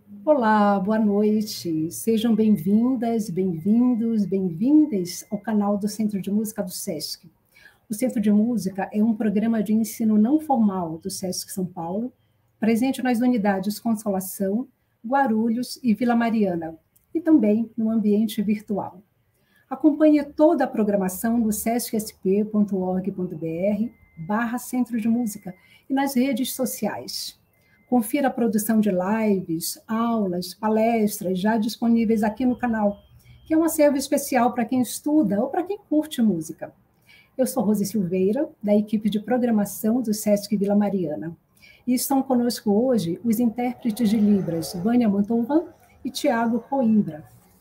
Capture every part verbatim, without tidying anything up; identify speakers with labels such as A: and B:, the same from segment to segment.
A: Olá, boa noite. Sejam bem-vindas, bem-vindos, bem-vindas ao canal do Centro de Música do SESC. O Centro de Música é um programa de ensino não formal do SESC São Paulo, presente nas unidades Consolação, Guarulhos e Vila Mariana, e também no ambiente virtual. Acompanhe toda a programação no sescsp ponto org ponto br barra Centro de Música e nas redes sociais. Confira a produção de lives, aulas, palestras já disponíveis aqui no canal, que é um acervo especial para quem estuda ou para quem curte música. Eu sou Rose Silveira, da equipe de programação do SESC Vila Mariana. E estão conosco hoje os intérpretes de Libras, Vânia Montalvan e Tiago Coimbra.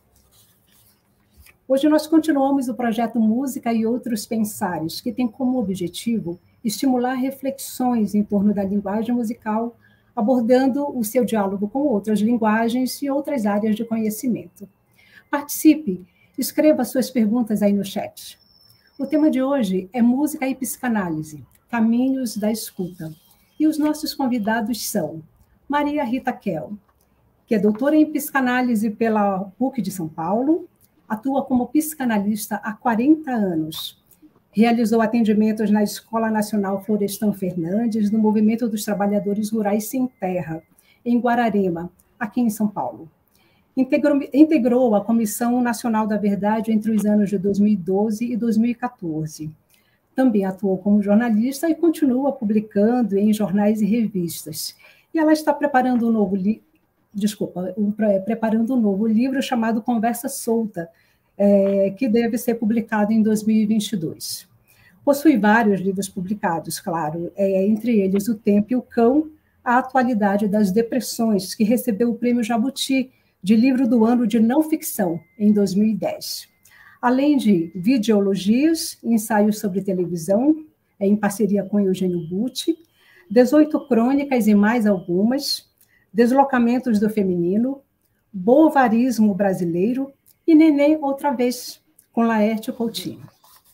A: Hoje nós continuamos o projeto Música e Outros Pensares, que tem como objetivo estimular reflexões em torno da linguagem musical, abordando o seu diálogo com outras linguagens e outras áreas de conhecimento. Participe, escreva suas perguntas aí no chat. O tema de hoje é música e psicanálise, caminhos da escuta. E os nossos convidados são Maria Rita Kell, que é doutora em psicanálise pela P U C de São Paulo, atua como psicanalista há quarenta anos. Realizou atendimentos na Escola Nacional Florestan Fernandes, no Movimento dos Trabalhadores Rurais Sem Terra, em Guararema, aqui em São Paulo. Integrou, integrou a Comissão Nacional da Verdade entre os anos de dois mil e doze e dois mil e quatorze. Também atuou como jornalista e continua publicando em jornais e revistas. E ela está preparando um novo livro, desculpa, um, preparando um novo livro chamado Conversa Solta, É, que deve ser publicado em dois mil e vinte e dois. Possui vários livros publicados, claro, é, entre eles O Tempo e o Cão, a atualidade das depressões, que recebeu o prêmio Jabuti de livro do ano de não ficção, em dois mil e dez. Além de videologias, ensaios sobre televisão, é, em parceria com Eugênio Butti, dezoito crônicas e mais algumas, Deslocamentos do Feminino, Bovarismo Brasileiro, e Neném outra vez, com Laerte Coutinho.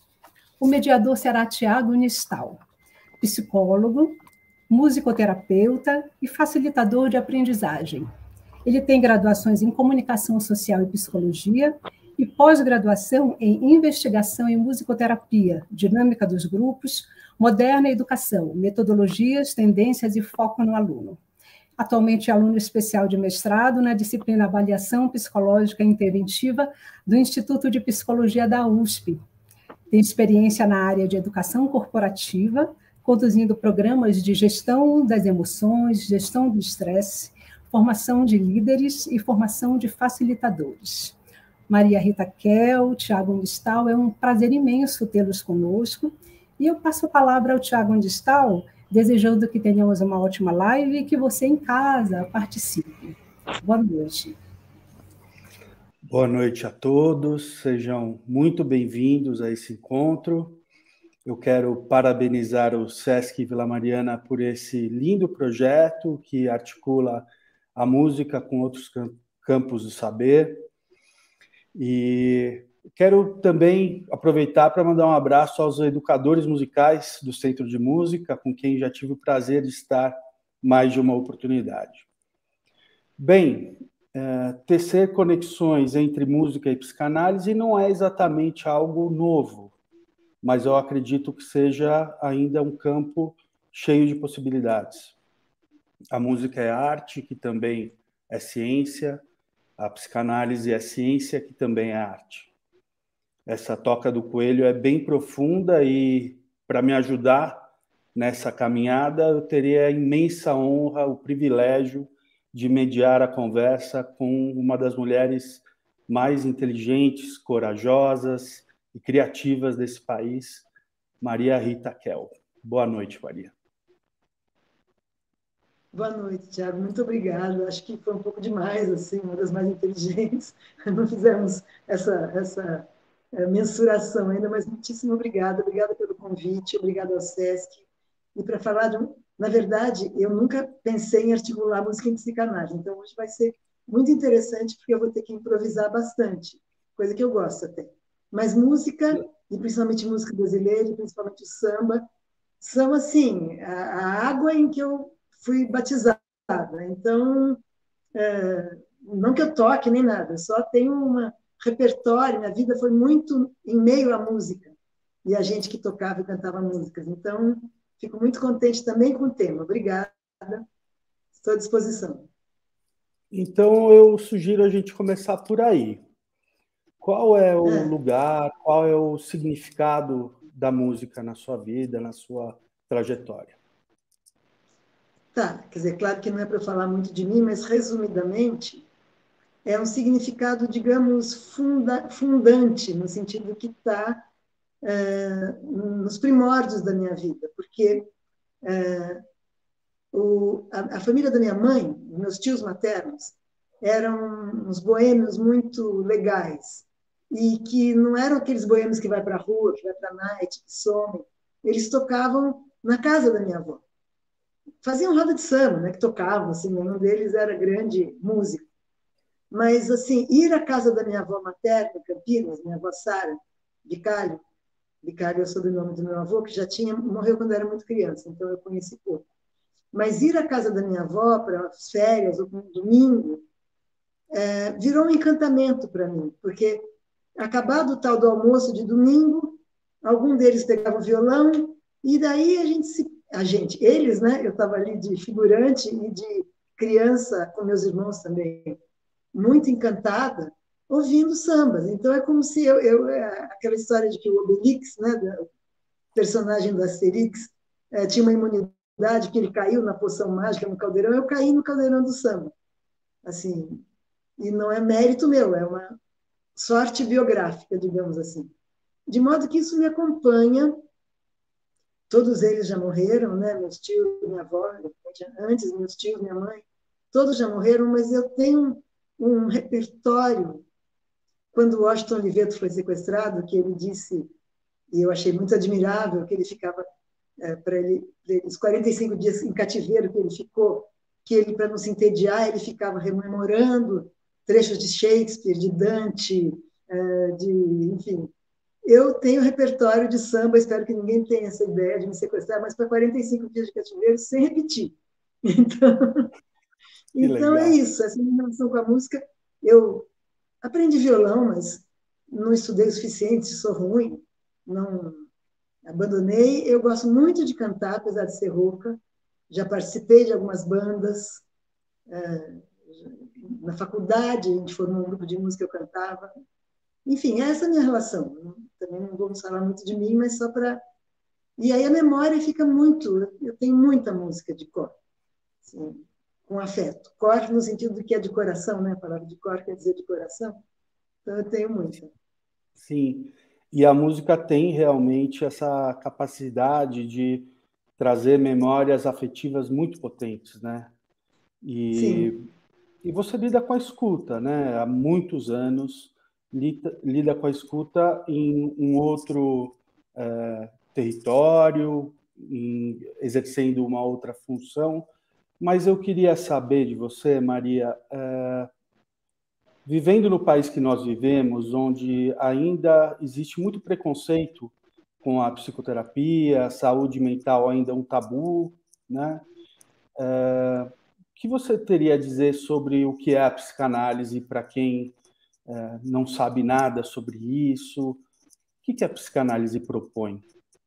A: O mediador será Tiago Nistal, psicólogo, musicoterapeuta e facilitador de aprendizagem. Ele tem graduações em comunicação social e psicologia e pós-graduação em investigação em musicoterapia, dinâmica dos grupos, moderna educação, metodologias, tendências e foco no aluno. Atualmente é aluno especial de mestrado na disciplina Avaliação Psicológica Interventiva do Instituto de Psicologia da U S P. Tem experiência na área de educação corporativa, conduzindo programas de gestão das emoções, gestão do estresse, formação de líderes e formação de facilitadores. Maria Rita Kell, Tiago Nistal, é um prazer imenso tê-los conosco. E eu passo a palavra ao Tiago Nistal, desejando que tenhamos uma ótima live e que você em casa participe. Boa noite.
B: Boa noite a todos, sejam muito bem-vindos a esse encontro. Eu quero parabenizar o SESC Vila Mariana por esse lindo projeto que articula a música com outros campos do saber. E quero também aproveitar para mandar um abraço aos educadores musicais do Centro de Música, com quem já tive o prazer de estar mais de uma oportunidade. Bem, é, tecer conexões entre música e psicanálise não é exatamente algo novo, mas eu acredito que seja ainda um campo cheio de possibilidades. A música é arte, que também é ciência, a psicanálise é ciência, que também é arte. Essa toca do coelho é bem profunda e, para me ajudar nessa caminhada, eu teria a imensa honra, o privilégio de mediar a conversa com uma das mulheres mais inteligentes, corajosas e criativas desse país, Maria Rita Kell. Boa noite, Maria.
C: Boa noite, Tiago. Muito obrigada. Acho que foi um pouco demais, assim, uma das mais inteligentes. Não fizemos essa... essa... mensuração ainda, mas muitíssimo obrigada, obrigada pelo convite, obrigada ao SESC. E para falar de um... Na verdade, eu nunca pensei em articular música em psicanálise, então hoje vai ser muito interessante, porque eu vou ter que improvisar bastante, coisa que eu gosto até. Mas música, e principalmente música brasileira, e principalmente o samba, são, assim, a, a água em que eu fui batizada. Então, é, não que eu toque nem nada, só tenho um repertório, minha vida foi muito em meio à música, e a gente que tocava e cantava músicas. Então, fico muito contente também com o tema. Obrigada, estou à disposição.
B: Então, eu sugiro a gente começar por aí. Qual é o
C: É.
B: lugar, qual é o significado da música na sua vida, na sua trajetória?
C: Tá, quer dizer, claro que não é para falar muito de mim, mas resumidamente, é um significado, digamos, funda, fundante, no sentido que está é, nos primórdios da minha vida, porque é, o, a, a família da minha mãe, meus tios maternos, eram uns boêmios muito legais, e que não eram aqueles boêmios que vai para a rua, que vai para a night, que somem. Eles tocavam na casa da minha avó. Faziam roda de samba, né, que tocavam, assim, um deles era grande músico. Mas, assim, ir à casa da minha avó materna, em Campinas, minha avó Sara Vicário, Vicário é o sobrenome do meu avô, que já tinha, morreu quando eu era muito criança, então eu conheci pouco. Mas ir à casa da minha avó para as férias, ou um domingo, é, virou um encantamento para mim, porque, acabado o tal do almoço de domingo, algum deles pegava o violão, e daí a gente se a gente, eles, né? Eu estava ali de figurante e de criança com meus irmãos também, muito encantada, ouvindo sambas. Então é como se eu, eu aquela história de que o Obelix, né, o personagem do Asterix, é, tinha uma imunidade que ele caiu na poção mágica no caldeirão, eu caí no caldeirão do samba. Assim, e não é mérito meu, é uma sorte biográfica, digamos assim. De modo que isso me acompanha. Todos eles já morreram, né? Meus tios, minha avó, antes meus tios, minha mãe, todos já morreram, mas eu tenho um repertório. Quando o Washington Oliveto foi sequestrado, que ele disse, e eu achei muito admirável, que ele ficava, é, para ele, os quarenta e cinco dias em cativeiro que ele ficou, que ele, para não se entediar, ele ficava rememorando trechos de Shakespeare, de Dante, de, enfim, eu tenho repertório de samba, espero que ninguém tenha essa ideia de me sequestrar, mas para quarenta e cinco dias de cativeiro, sem repetir. Então, então é isso, essa minha relação com a música. Eu aprendi violão, mas não estudei o suficiente, sou ruim, não abandonei. Eu gosto muito de cantar, apesar de ser rouca. Já participei de algumas bandas. Na faculdade, a gente formou um grupo de música, eu cantava. Enfim, essa é a minha relação. Também não vamos falar muito de mim, mas só para... E aí a memória fica muito... Eu tenho muita música de cor, assim, com afeto. Cor no sentido de que é de coração, né? A palavra de cor quer dizer de coração. Então eu tenho muita.
B: Sim, e a música tem realmente essa capacidade de trazer memórias afetivas muito potentes, né? E,
C: Sim.
B: e você lida com a escuta, né? Há muitos anos, lida, lida com a escuta em um outro é, território, em, exercendo uma outra função. Mas eu queria saber de você, Maria, é, vivendo no país que nós vivemos, onde ainda existe muito preconceito com a psicoterapia, a saúde mental ainda é um tabu, né? É, o que você teria a dizer sobre o que é a psicanálise para quem é, não sabe nada sobre isso? O que, que a psicanálise propõe?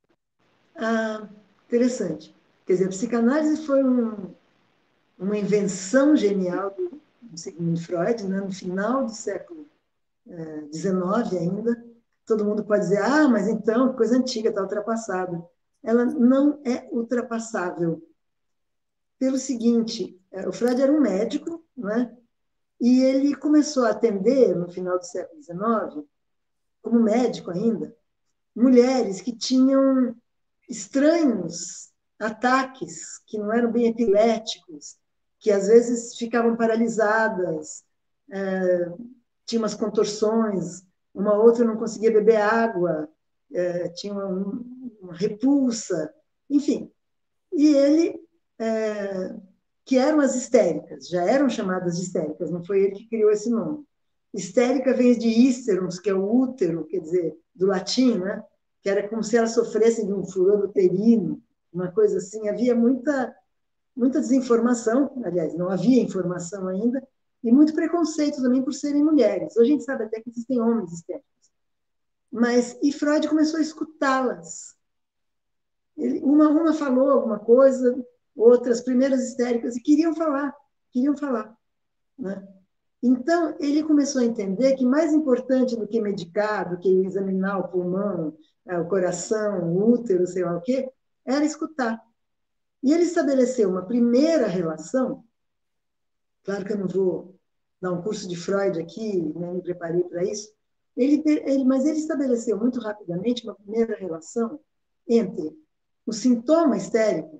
C: Ah, interessante. Quer dizer, a psicanálise foi um, uma invenção genial do, do Sigmund Freud, né? No final do século dezenove ainda. Todo mundo pode dizer, ah, mas então, coisa antiga, está ultrapassada. Ela não é ultrapassável. Pelo seguinte, o Freud era um médico, né? E ele começou a atender, no final do século dezenove, como médico ainda, mulheres que tinham estranhos ataques, que não eram bem epiléticos, que às vezes ficavam paralisadas, é, tinha umas contorções, uma outra não conseguia beber água, é, tinha uma, uma repulsa, enfim. E ele, é, que eram as histéricas, já eram chamadas de histéricas, não foi ele que criou esse nome. Histérica vem de hísterus, que é o útero, quer dizer, do latim, né? Que era como se elas sofressem de um furor uterino, uma coisa assim. Havia muita, muita desinformação, aliás, não havia informação ainda, e muito preconceito também por serem mulheres. Hoje a gente sabe até que existem homens histéricos. Mas, e Freud começou a escutá-las. Ele, uma, uma falou alguma coisa, outras, primeiras histéricas, e queriam falar, queriam falar. Né? Então, ele começou a entender que mais importante do que medicar, do que examinar o pulmão, o coração, o útero, sei lá o quê, era escutar. E ele estabeleceu uma primeira relação, claro que eu não vou dar um curso de Freud aqui, nem me preparei para isso, ele, ele, mas ele estabeleceu muito rapidamente uma primeira relação entre o sintoma histérico,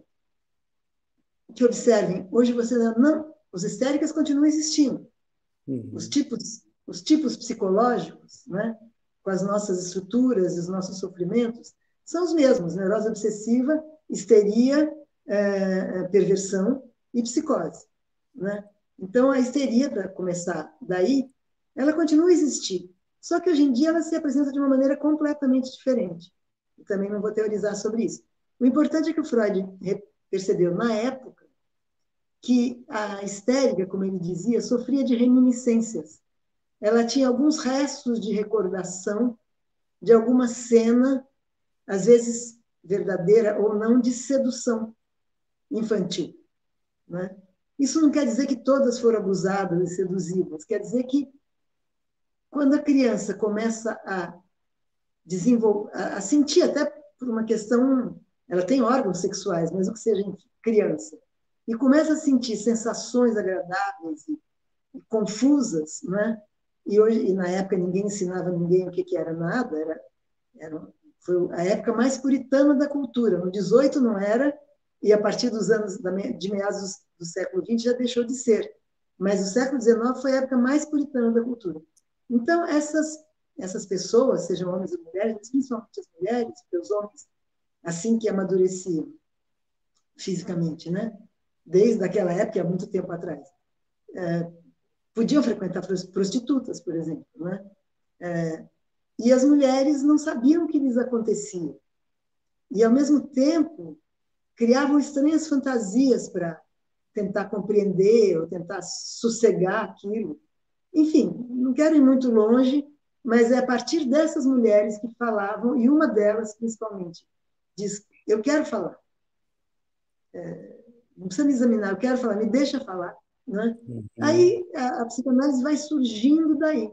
C: que observem, hoje você não, os histéricas continuam existindo, uhum. os tipos, os tipos psicológicos, né, com as nossas estruturas e os nossos sofrimentos, são os mesmos, neurose obsessiva, histeria, é, perversão e psicose, né? Então, a histeria, para começar daí, ela continua a existir, só que hoje em dia ela se apresenta de uma maneira completamente diferente. Eu também não vou teorizar sobre isso. O importante é que o Freud percebeu, na época, que a histérica, como ele dizia, sofria de reminiscências. Ela tinha alguns restos de recordação de alguma cena, às vezes verdadeira ou não, de sedução infantil. Né? Isso não quer dizer que todas foram abusadas e seduzidas, quer dizer que quando a criança começa a desenvolver, a sentir, até por uma questão, ela tem órgãos sexuais, mesmo que seja criança, e começa a sentir sensações agradáveis e, e confusas, né? E hoje, e na época ninguém ensinava ninguém o que, que era nada, era, era foi a época mais puritana da cultura. No dezoito não era, e a partir dos anos de meados do século vinte já deixou de ser. Mas o século dezenove foi a época mais puritana da cultura. Então, essas, essas pessoas, sejam homens ou mulheres, mas principalmente as mulheres, porque os homens, assim que amadureciam fisicamente, né? Desde aquela época, há muito tempo atrás, é, podiam frequentar prostitutas, por exemplo, né? É, e as mulheres não sabiam o que lhes acontecia. E, ao mesmo tempo, criavam estranhas fantasias para tentar compreender ou tentar sossegar aquilo. Enfim, não quero ir muito longe, mas é a partir dessas mulheres que falavam, e uma delas, principalmente, diz, eu quero falar. É, não precisa me examinar, eu quero falar, me deixa falar. Né? Uhum. Aí a, a psicanálise vai surgindo daí.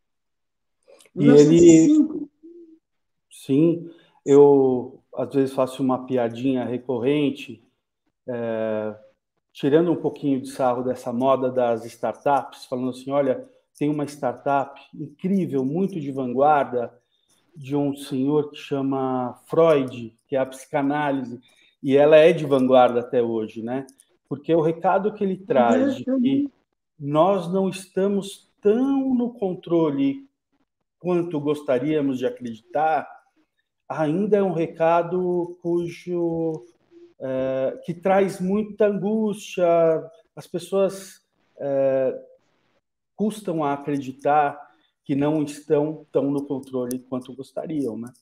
B: Em mil novecentos e cinco. Ele... Sim, eu às vezes faço uma piadinha recorrente, é, tirando um pouquinho de sarro dessa moda das startups, falando assim, olha, tem uma startup incrível, muito de vanguarda, de um senhor que chama Freud, que é a psicanálise, e ela é de vanguarda até hoje, né? Porque o recado que ele traz de que nós não estamos tão no controle quanto gostaríamos de acreditar, ainda é um recado cujo é, que traz muita angústia. As pessoas é, custam a acreditar que não estão tão no controle quanto gostariam, né?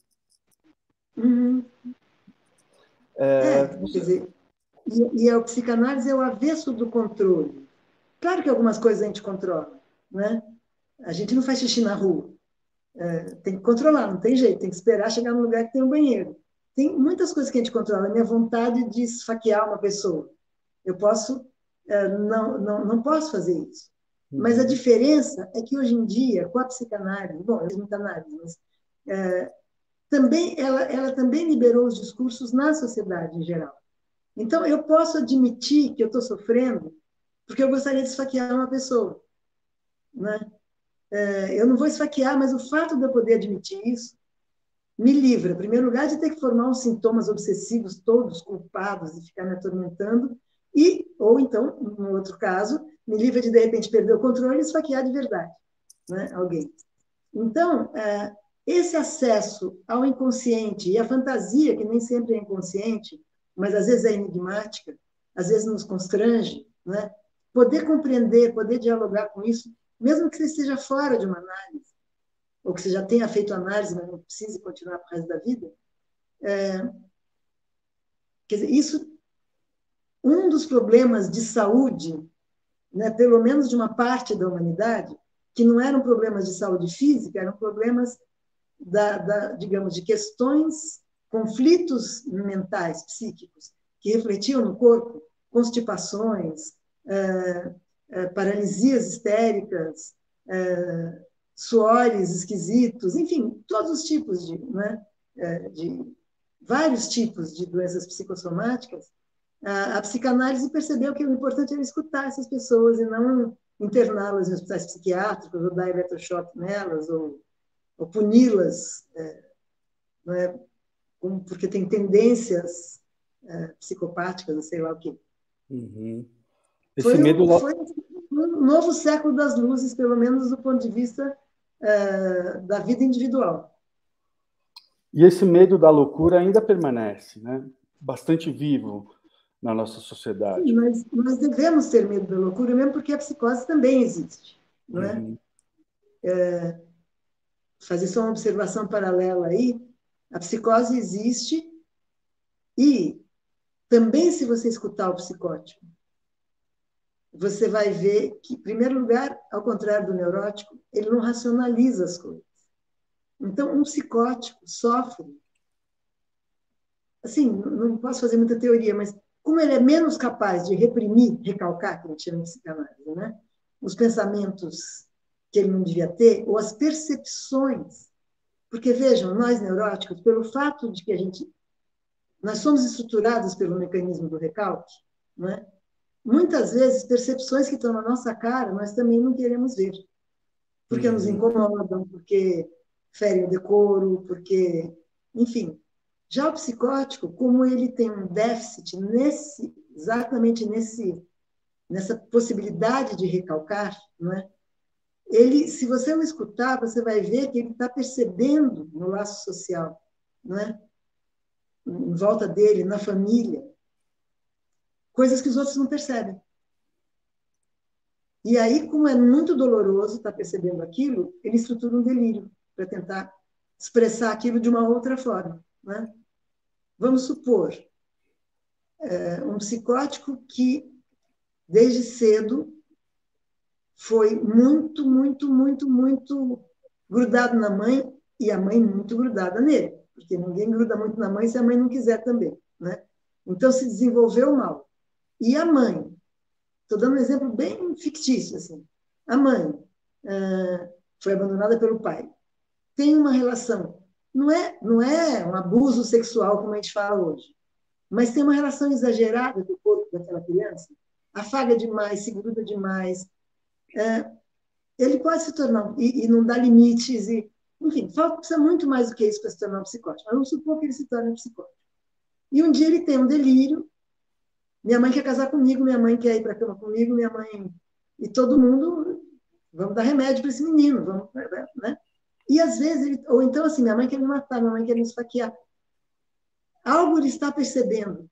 C: Uhum. É, é, quer dizer, e, e a psicanálise é o avesso do controle. Claro que algumas coisas a gente controla, né? A gente não faz xixi na rua. É, tem que controlar, não tem jeito, tem que esperar chegar num lugar que tem um banheiro. Tem muitas coisas que a gente controla. A minha vontade de esfaquear uma pessoa. Eu posso, é, não, não, não posso fazer isso. Mas a diferença é que hoje em dia, com a psicanálise, bom, eu fiz muita análise, mas é, também, ela, ela também liberou os discursos na sociedade em geral. Então, eu posso admitir que eu estou sofrendo porque eu gostaria de esfaquear uma pessoa. Né? É, eu não vou esfaquear, mas o fato de eu poder admitir isso me livra, em primeiro lugar, de ter que formar uns sintomas obsessivos todos culpados e ficar me atormentando, e, ou então, no outro caso, me livra de, de repente, perder o controle e esfaquear de verdade, né, alguém. Então, é, esse acesso ao inconsciente e à fantasia, que nem sempre é inconsciente, mas às vezes é enigmática, às vezes nos constrange, né? Poder compreender, poder dialogar com isso, mesmo que você esteja fora de uma análise, ou que você já tenha feito análise, mas não precise continuar para o resto da vida, é, quer dizer, isso, um dos problemas de saúde né, pelo menos de uma parte da humanidade, que não eram problemas de saúde física, eram problemas, da, da, digamos, de questões, conflitos mentais, psíquicos, que refletiam no corpo, constipações, é, é, paralisias histéricas, é, suores esquisitos, enfim, todos os tipos de, né, de vários tipos de doenças psicossomáticas. A, a psicanálise percebeu que o importante era escutar essas pessoas e não interná-las em hospitais psiquiátricos, ou dar eletrochoque nelas, ou, ou puni-las, é, não é, porque tem tendências é, psicopáticas, sei lá o quê.
B: Uhum. Esse
C: Foi,
B: medo...
C: um, foi um novo século das luzes, pelo menos do ponto de vista é, da vida individual.
B: E esse medo da loucura ainda permanece, né? Bastante vivo na nossa sociedade.
C: Sim, mas nós devemos ter medo da loucura, mesmo porque a psicose também existe, não é? Uhum. É, fazer só uma observação paralela aí, a psicose existe e também, se você escutar o psicótico, você vai ver que, em primeiro lugar, ao contrário do neurótico, ele não racionaliza as coisas. Então, um psicótico sofre, assim, não posso fazer muita teoria, mas como ele é menos capaz de reprimir, recalcar, que a gente chama de psicanálise, né? Os pensamentos que ele não devia ter, ou as percepções. Porque, vejam, nós neuróticos, pelo fato de que a gente... Nós somos estruturados pelo mecanismo do recalque, não é? Muitas vezes, percepções que estão na nossa cara, nós também não queremos ver. Porque uhum. nos incomodam, porque ferem o decoro, porque... Enfim, já o psicótico, como ele tem um déficit nesse, exatamente nesse, nessa possibilidade de recalcar, não é? Ele, se você o escutar, você vai ver que ele está percebendo no laço social, não é? Em volta dele, na família, coisas que os outros não percebem. E aí, como é muito doloroso estar percebendo aquilo, ele estrutura um delírio para tentar expressar aquilo de uma outra forma, né? Vamos supor, é, um psicótico que, desde cedo, foi muito, muito, muito, muito grudado na mãe e a mãe muito grudada nele, porque ninguém gruda muito na mãe se a mãe não quiser também, né? Então, se desenvolveu mal. E a mãe, estou dando um exemplo bem fictício, assim, a mãe uh, foi abandonada pelo pai, tem uma relação, não é, não é um abuso sexual como a gente fala hoje, mas tem uma relação exagerada com o corpo daquela criança, afaga demais, se gruda demais, uh, ele pode se tornar, e, e não dá limites, e, enfim, falta, precisa muito mais do que isso para se tornar um psicótico, mas vamos supor que ele se torne um psicótico. E um dia ele tem um delírio, minha mãe quer casar comigo, minha mãe quer ir para a cama comigo, minha mãe... E todo mundo, vamos dar remédio para esse menino, vamos, né? E às vezes, ele... ou então assim, minha mãe quer me matar, minha mãe quer me esfaquear. Algo ele está percebendo.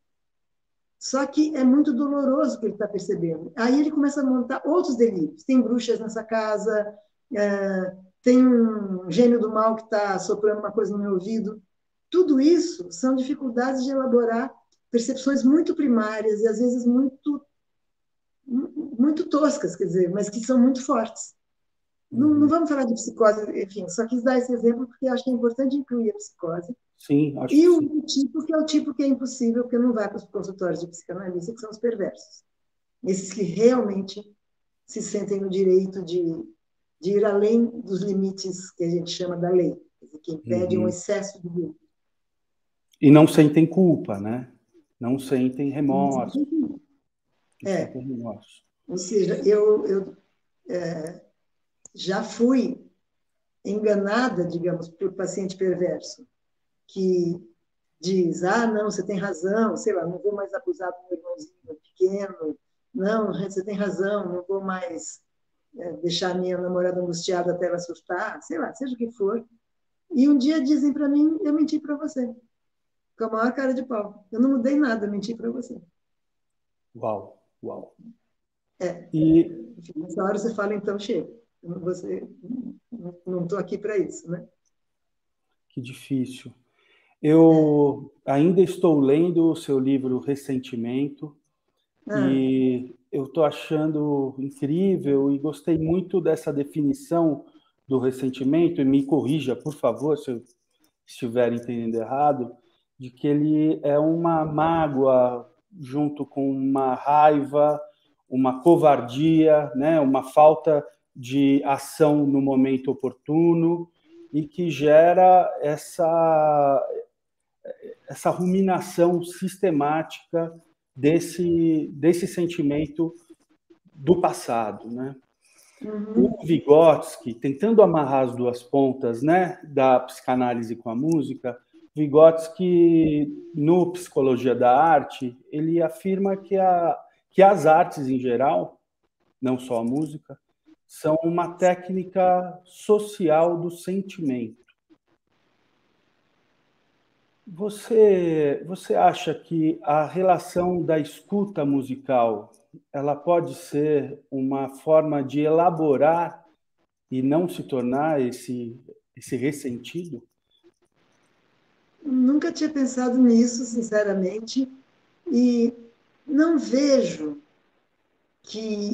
C: Só que é muito doloroso o que ele está percebendo. Aí ele começa a montar outros delírios. Tem bruxas nessa casa, é... tem um gênio do mal que está soprando uma coisa no meu ouvido. Tudo isso são dificuldades de elaborar percepções muito primárias e, às vezes, muito, muito toscas, quer dizer, mas que são muito fortes. Uhum. Não, não vamos falar de psicose, enfim, só quis dar esse exemplo porque acho que é importante incluir a psicose.
B: Sim, acho
C: e
B: que
C: o
B: sim.
C: tipo que é o tipo que é impossível, porque não vai para os consultórios de psicanalista, que são os perversos. Esses que realmente se sentem no direito de, de ir além dos limites que a gente chama da lei, que impede uhum. um excesso de vida.
B: E não sentem culpa, né? Não sentem remorso. Não
C: é.
B: sentem remorso.
C: Ou seja, eu, eu é, já fui enganada, digamos, por paciente perverso, que diz, ah, não, você tem razão, sei lá, não vou mais abusar do meu irmãozinho pequeno, não, você tem razão, não vou mais é, deixar minha namorada angustiada até ela assustar, sei lá, seja o que for. E um dia dizem para mim, eu menti para você. Com a maior cara de pau. Eu não mudei nada, eu menti para você.
B: Uau, uau.
C: É.
B: E...
C: Enfim, nessa hora você fala, então, chega. Você, não estou aqui para isso, né?
B: Que difícil. Eu é. ainda estou lendo o seu livro Ressentimento ah. e eu estou achando incrível e gostei muito dessa definição do ressentimento, e me corrija, por favor, se eu estiver entendendo errado, de que ele é uma mágoa junto com uma raiva, uma covardia, né, uma falta de ação no momento oportuno, e que gera essa, essa ruminação sistemática desse, desse sentimento do passado, né?
C: Uhum.
B: O Vygotsky, tentando amarrar as duas pontas, né, da psicanálise com a música, Vygotsky, no Psicologia da Arte, ele afirma que, a, que as artes em geral, não só a música, são uma técnica social do sentimento. Você, você acha que a relação da escuta musical ela pode ser uma forma de elaborar e não se tornar esse, esse ressentido?
C: Nunca tinha pensado nisso, sinceramente, e não vejo que...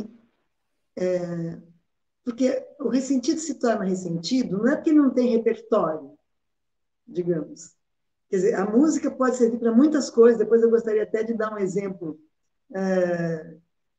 C: É, porque o ressentido se torna ressentido não é porque não tem repertório, digamos. Quer dizer, a música pode servir para muitas coisas, depois eu gostaria até de dar um exemplo é,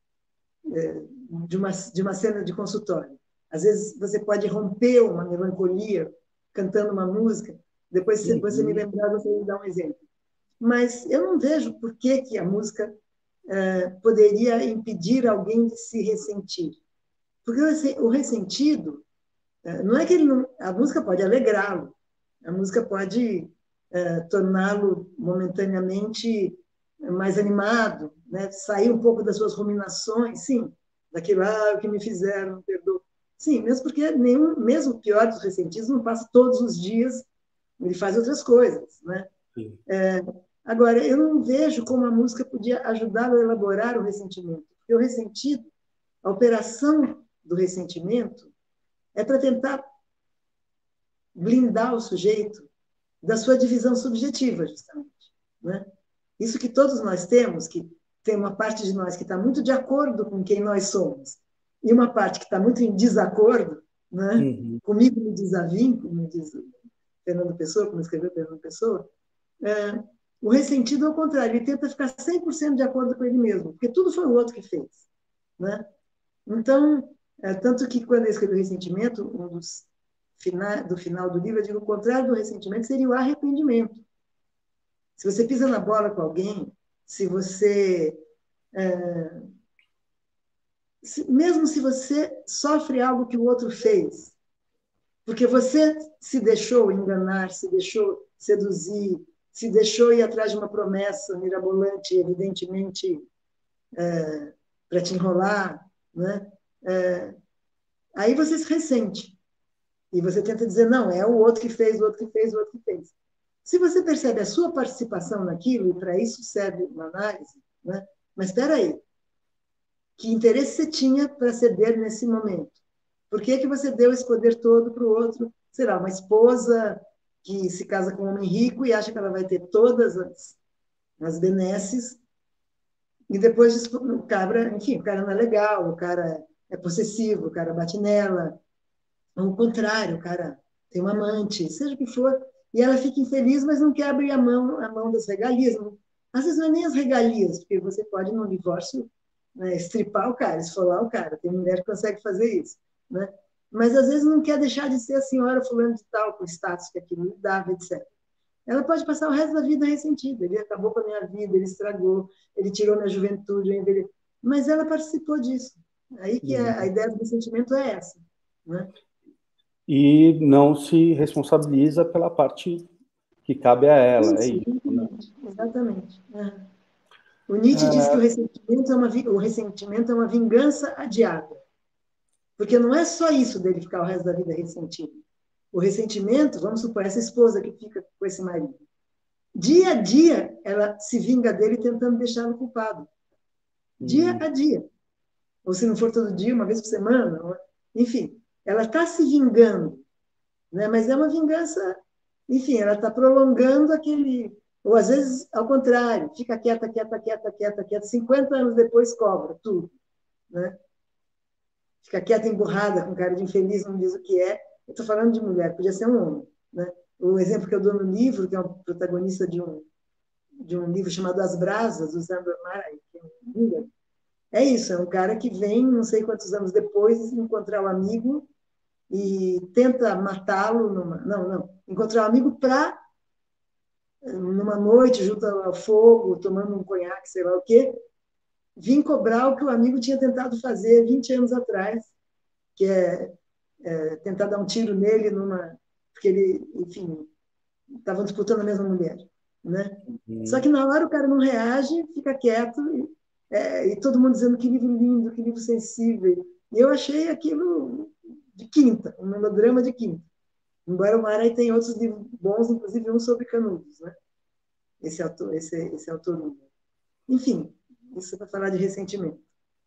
C: é, de, uma, de uma cena de consultório. Às vezes você pode romper uma melancolia cantando uma música, depois se você me lembrar, eu gostaria de dar um exemplo. Mas eu não vejo por que, que a música é, poderia impedir alguém de se ressentir. Porque o ressentido, não é que ele não, a música pode alegrá-lo, a música pode é, torná-lo momentaneamente mais animado, né? Sair um pouco das suas ruminações, sim, daquilo, ah, o que me fizeram, não perdoa. Sim, mesmo porque nenhum, mesmo o pior dos ressentidos não passa todos os dias, ele faz outras coisas, né? É, agora, eu não vejo como a música podia ajudá-lo a elaborar o ressentimento, porque o ressentido, a operação do ressentimento é para tentar blindar o sujeito da sua divisão subjetiva, justamente, né? Isso que todos nós temos, que tem uma parte de nós que está muito de acordo com quem nós somos, e uma parte que está muito em desacordo, né? Uhum. Comigo me desavim, como diz Fernando Pessoa, como escreveu Fernando Pessoa, é, o ressentido, ao contrário, ele tenta ficar cem por cento de acordo com ele mesmo, porque tudo foi o outro que fez, né? Então, é, tanto que quando eu escrevi o ressentimento, um dos final, do final do livro, eu digo, o contrário do ressentimento seria o arrependimento. Se você pisa na bola com alguém, se você... É, se, mesmo se você sofre algo que o outro fez, porque você se deixou enganar, se deixou seduzir, se deixou ir atrás de uma promessa mirabolante, evidentemente, é, para te enrolar, né? É, aí você se ressente. E você tenta dizer, não, é o outro que fez, o outro que fez, o outro que fez. Se você percebe a sua participação naquilo, e para isso serve uma análise, né? Mas espera aí, que interesse você tinha para ceder nesse momento? Por que, que você deu esse poder todo para o outro? Será uma esposa que se casa com um homem rico e acha que ela vai ter todas as, as benesses, e depois o cara, enfim, o cara não é legal, o cara é possessivo, o cara bate nela, ou o contrário, o cara tem uma amante, seja o que for, e ela fica infeliz, mas não quer abrir a mão, a mão das regalias. Às vezes não é nem as regalias, porque você pode, num divórcio, né, estripar o cara, esfolar o cara, tem mulher que consegue fazer isso, né? Mas às vezes não quer deixar de ser a senhora fulano de tal, com o status que aquilo lhe dava, etcétera. Ela pode passar o resto da vida ressentida. Ele acabou com a minha vida, ele estragou, ele tirou minha juventude, eu envelheci. Mas ela participou disso. Aí que é, a ideia do ressentimento é essa, né?
B: E não se responsabiliza pela parte que cabe a ela, isso, é isso,
C: exatamente, né? Exatamente. É. O Nietzsche é... diz que o ressentimento, é uma, o ressentimento é uma vingança adiada. Porque não é só isso dele ficar o resto da vida ressentido. O ressentimento, vamos supor, essa esposa que fica com esse marido. Dia a dia, ela se vinga dele tentando deixá-lo culpado. Dia hum. a dia. Ou se não for todo dia, uma vez por semana. Enfim, ela está se vingando. Né? Mas é uma vingança... Enfim, ela está prolongando aquele... Ou, às vezes, ao contrário, fica quieta, quieta, quieta, quieta, quieta. cinquenta anos depois, cobra tudo. né? Fica quieta, emburrada, com cara de infeliz, não diz o que é. Eu estou falando de mulher, podia ser um homem, né? O exemplo que eu dou no livro, que é um protagonista de um, de um livro chamado As Brasas, do Sandor Maray, que é um húngaro, é isso, é um cara que vem, não sei quantos anos depois, encontrar o um amigo e tenta matá-lo, numa... não, não, encontrar o um amigo para, numa noite, junto ao fogo, tomando um conhaque, sei lá o quê, vim cobrar o que o amigo tinha tentado fazer vinte anos atrás, que é, é tentar dar um tiro nele, numa, porque ele, enfim, estavam disputando a mesma mulher, né? Uhum. Só que na hora o cara não reage, fica quieto, e, é, e todo mundo dizendo que livro lindo, que livro sensível. E eu achei aquilo de quinta, um melodrama de quinta. Embora o Maray tenha outros livros bons, inclusive um sobre Canudos, né? Esse autor, esse, esse autor. Enfim, isso para falar de ressentimento.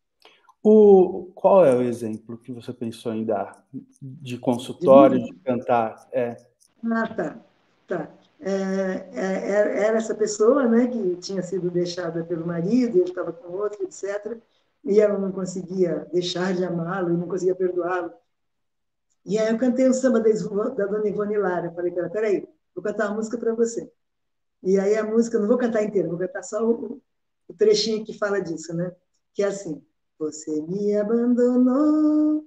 B: O, qual é o exemplo que você pensou em dar? De consultório, de, de cantar? É.
C: Ah, tá. tá. É, é, era essa pessoa, né, que tinha sido deixada pelo marido, ele estava com outro, etcétera, e ela não conseguia deixar de amá-lo, e não conseguia perdoá-lo. E aí eu cantei o samba da, da Dona Ivone Lara. Eu falei para ela, peraí, vou cantar uma música para você. E aí a música, não vou cantar inteira, vou cantar só o, o trechinho que fala disso, né? Que é assim: você me abandonou,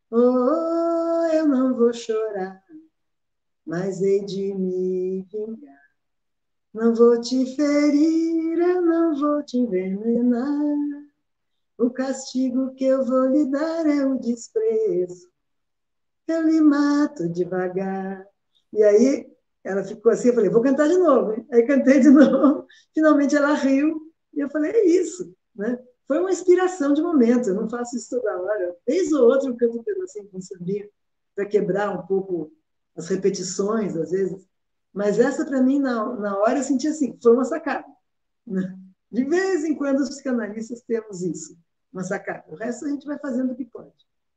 C: oh, eu não vou chorar, mas hei de me vingar. Não vou te ferir, eu não vou te envenenar. O castigo que eu vou lhe dar é o desprezo. Eu lhe mato devagar. E aí ela ficou assim, eu falei, vou cantar de novo. Hein? Aí cantei de novo, finalmente ela riu, e eu falei, é isso. Né? Foi uma inspiração de momento, eu não faço isso toda hora. Vez ou outra eu canto um pedacinho com sambinha, para quebrar um pouco as repetições, às vezes. Mas essa, para mim, na, na hora, eu senti assim, foi uma sacada. Né? De vez em quando, os psicanalistas temos isso, uma sacada. O resto a gente vai fazendo o que pode.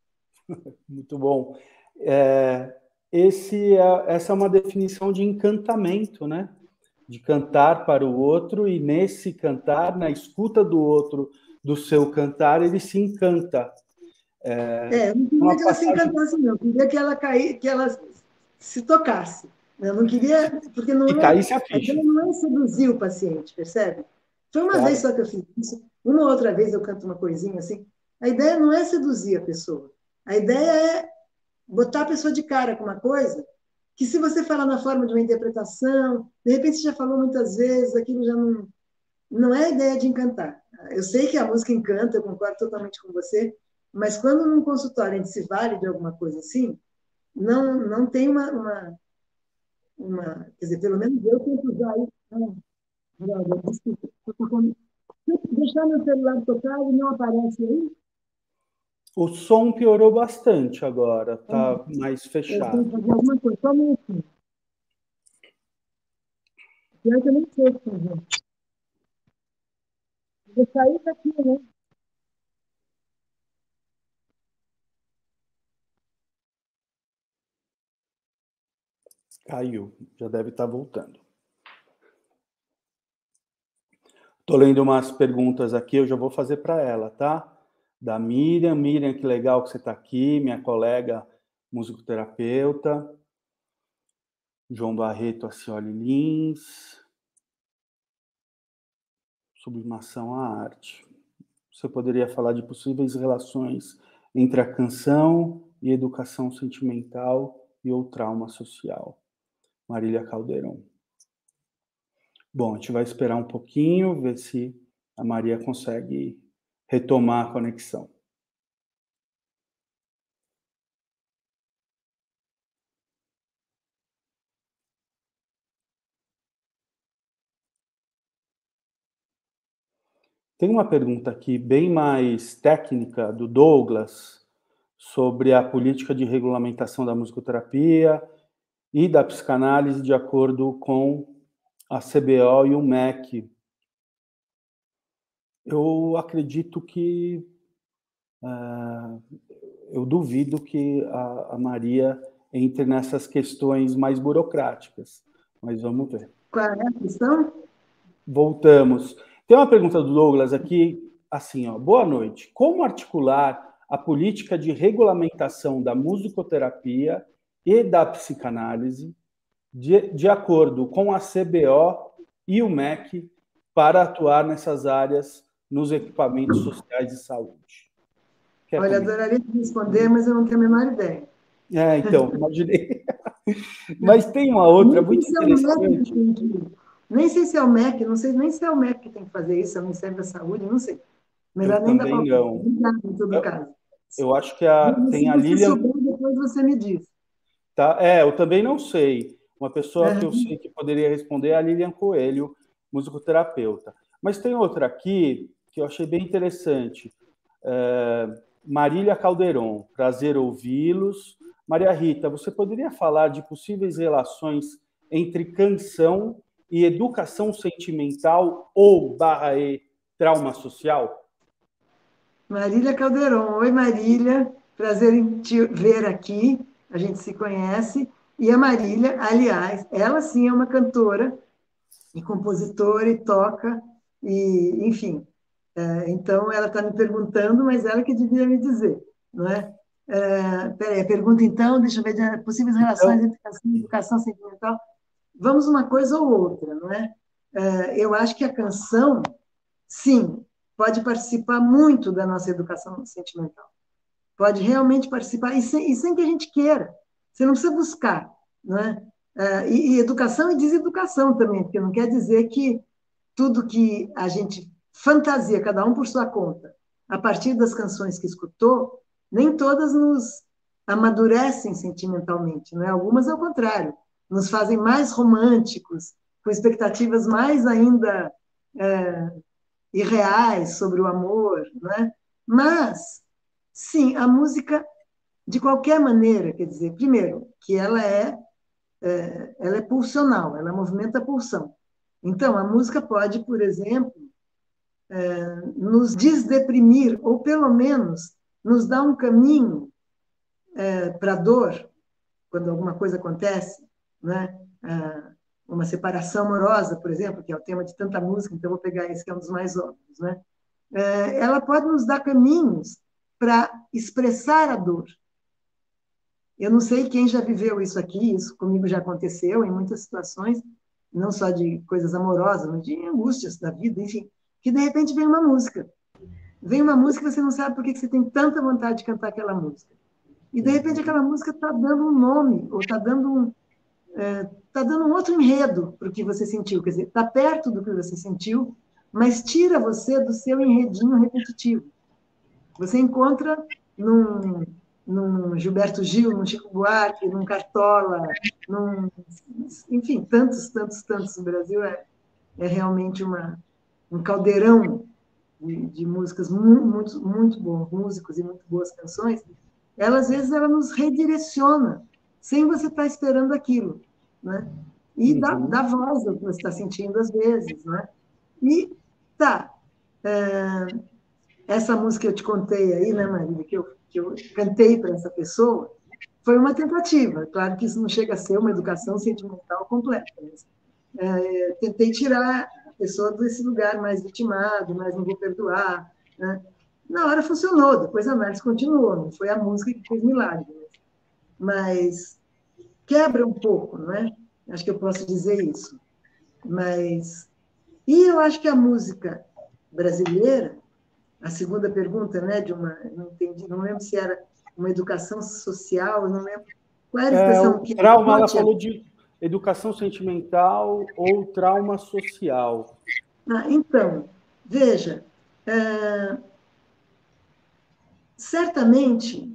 B: Muito bom. É, esse é, essa é uma definição de encantamento, né? De cantar para o outro, e nesse cantar, na escuta do outro, do seu cantar, ele se encanta.
C: É, é eu não queria que ela passagem... se encantasse, não. Eu queria que ela caísse, que ela se tocasse. Eu não queria, porque não
B: e
C: é,
B: caísse a ficha.
C: Não é seduzir o paciente, percebe? Foi uma claro. vez só que eu fiz isso. Uma outra vez eu canto uma coisinha assim. A ideia não é seduzir a pessoa. A ideia é botar a pessoa de cara com uma coisa que, se você falar na forma de uma interpretação, de repente você já falou muitas vezes, aquilo já não... Não é a ideia de encantar. Eu sei que a música encanta, eu concordo totalmente com você, mas quando num consultório a gente se vale de alguma coisa assim, não, não tem uma, uma, uma... Quer dizer, pelo menos eu tento usar isso. Não, não, desculpa. Se eu deixar meu celular tocado, não aparece aí?
B: O som piorou bastante agora, tá é. mais fechado.
C: Eu tenho que fazer alguma coisa, só um minutinho. Pior que eu nem sei o que fazer. Vou sair daqui, né?
B: Caiu, já deve estar voltando. Estou lendo umas perguntas aqui, eu já vou fazer para ela, tá? Da Miriam. Miriam, que legal que você está aqui, minha colega musicoterapeuta. João Barreto, Acioli Lins. Sublimação à arte. Você poderia falar de possíveis relações entre a canção e educação sentimental e ou trauma social. Marília Caldeirão. Bom, a gente vai esperar um pouquinho, ver se a Maria consegue retomar a conexão. Tem uma pergunta aqui bem mais técnica do Douglas sobre a política de regulamentação da musicoterapia e da psicanálise de acordo com a C B O e o M E C. Eu acredito que... Uh, eu duvido que a, a Maria entre nessas questões mais burocráticas, mas vamos ver.
C: Qual é a questão?
B: Voltamos. Tem uma pergunta do Douglas aqui, assim, ó, boa noite. Como articular a política de regulamentação da musicoterapia e da psicanálise de, de acordo com a C B O e o M E C para atuar nessas áreas nos equipamentos sociais de saúde? Quer
C: Olha,
B: comentar?
C: adoraria te responder, mas eu não tenho a menor ideia.
B: É, então, imaginei. Mas tem uma outra
C: Nem
B: muito
C: sei se é o M E C
B: interessante.
C: que tem que- Nem sei se é o M E C, não sei nem se é o M E C que tem que fazer isso, é o Ministério da Saúde, não sei. Melhor
B: Eu
C: nem dar
B: também
C: palpite.
B: não.
C: Obrigada, em todo
B: Eu,
C: caso.
B: eu acho que a, tem
C: Se
B: a
C: você
B: Lilian.
C: souber, depois você me diz.
B: Tá? É, eu também não sei. Uma pessoa que eu
C: Uhum.
B: sei que poderia responder é a Lilian Coelho, musicoterapeuta. Mas tem outra aqui que eu achei bem interessante. É, Marília Calderon, prazer ouvi-los. Maria Rita, você poderia falar de possíveis relações entre canção e educação sentimental ou barra e trauma social?
C: Marília Calderon. Oi, Marília. Prazer em te ver aqui. A gente se conhece. E a Marília, aliás, ela sim é uma cantora e compositora e toca, e, enfim. É, então, ela está me perguntando, mas ela que devia me dizer, não é? É, peraí, a pergunta então, deixa eu ver, de possíveis relações
B: Então,
C: entre educação e educação sentimental. Vamos uma coisa ou outra, não é? É, eu acho que a canção, sim, pode participar muito da nossa educação sentimental. Pode realmente participar, e sem, e sem que a gente queira. Você não precisa buscar, não é? É, e, e educação e deseducação também, porque não quer dizer que tudo que a gente fantasia, cada um por sua conta, a partir das canções que escutou, nem todas nos amadurecem sentimentalmente, não é? Algumas, ao contrário, nos fazem mais românticos, com expectativas mais ainda é, irreais sobre o amor, não é? Mas, sim, a música, de qualquer maneira, quer dizer, primeiro, que ela é, é ela é pulsional, ela movimenta a pulsão. Então, a música pode, por exemplo, nos desdeprimir, ou pelo menos nos dar um caminho é, para a dor, quando alguma coisa acontece, né? Ah, uma separação amorosa, por exemplo, que é o tema de tanta música, então eu vou pegar esse que é um dos mais óbvios, né? É, ela pode nos dar caminhos para expressar a dor. Eu não sei quem já viveu isso aqui, isso comigo já aconteceu em muitas situações, não só de coisas amorosas, mas de angústias da vida, enfim, que de repente vem uma música. Vem uma música e você não sabe por que você tem tanta vontade de cantar aquela música. E, de repente, aquela música está dando um nome, ou está dando, um, é, tá dando um outro enredo para o que você sentiu. Quer dizer, está perto do que você sentiu, mas tira você do seu enredinho repetitivo. Você encontra num, num Gilberto Gil, num Chico Buarque, num Cartola, num, enfim, tantos, tantos, tantos. O Brasil é, é realmente uma, um caldeirão de, de músicas muito, muito, muito bons, músicos e muito boas canções. Ela, às vezes, ela nos redireciona, sem você estar esperando aquilo, né? E dá,
B: uhum.
C: dá voz ao que você está sentindo, às vezes, né? E, tá, é, essa música que eu te contei aí, né, Marília, que eu, que eu cantei para essa pessoa, foi uma tentativa. Claro que isso não chega a ser uma educação sentimental completa, mas é, tentei tirar a pessoa desse lugar mais vitimado, mais não vou perdoar, né? Na hora funcionou, depois a análise continuou, não foi a música que fez milagre, mas quebra um pouco, não é? Acho que eu posso dizer isso. Mas e eu acho que a música brasileira, a segunda pergunta, né, de uma, não entendi, não lembro se era uma educação social, não lembro qual era a
B: É,
C: expressão
B: o
C: que
B: trauma, ela falou de educação sentimental ou trauma social.
C: Ah, então, veja, é, certamente,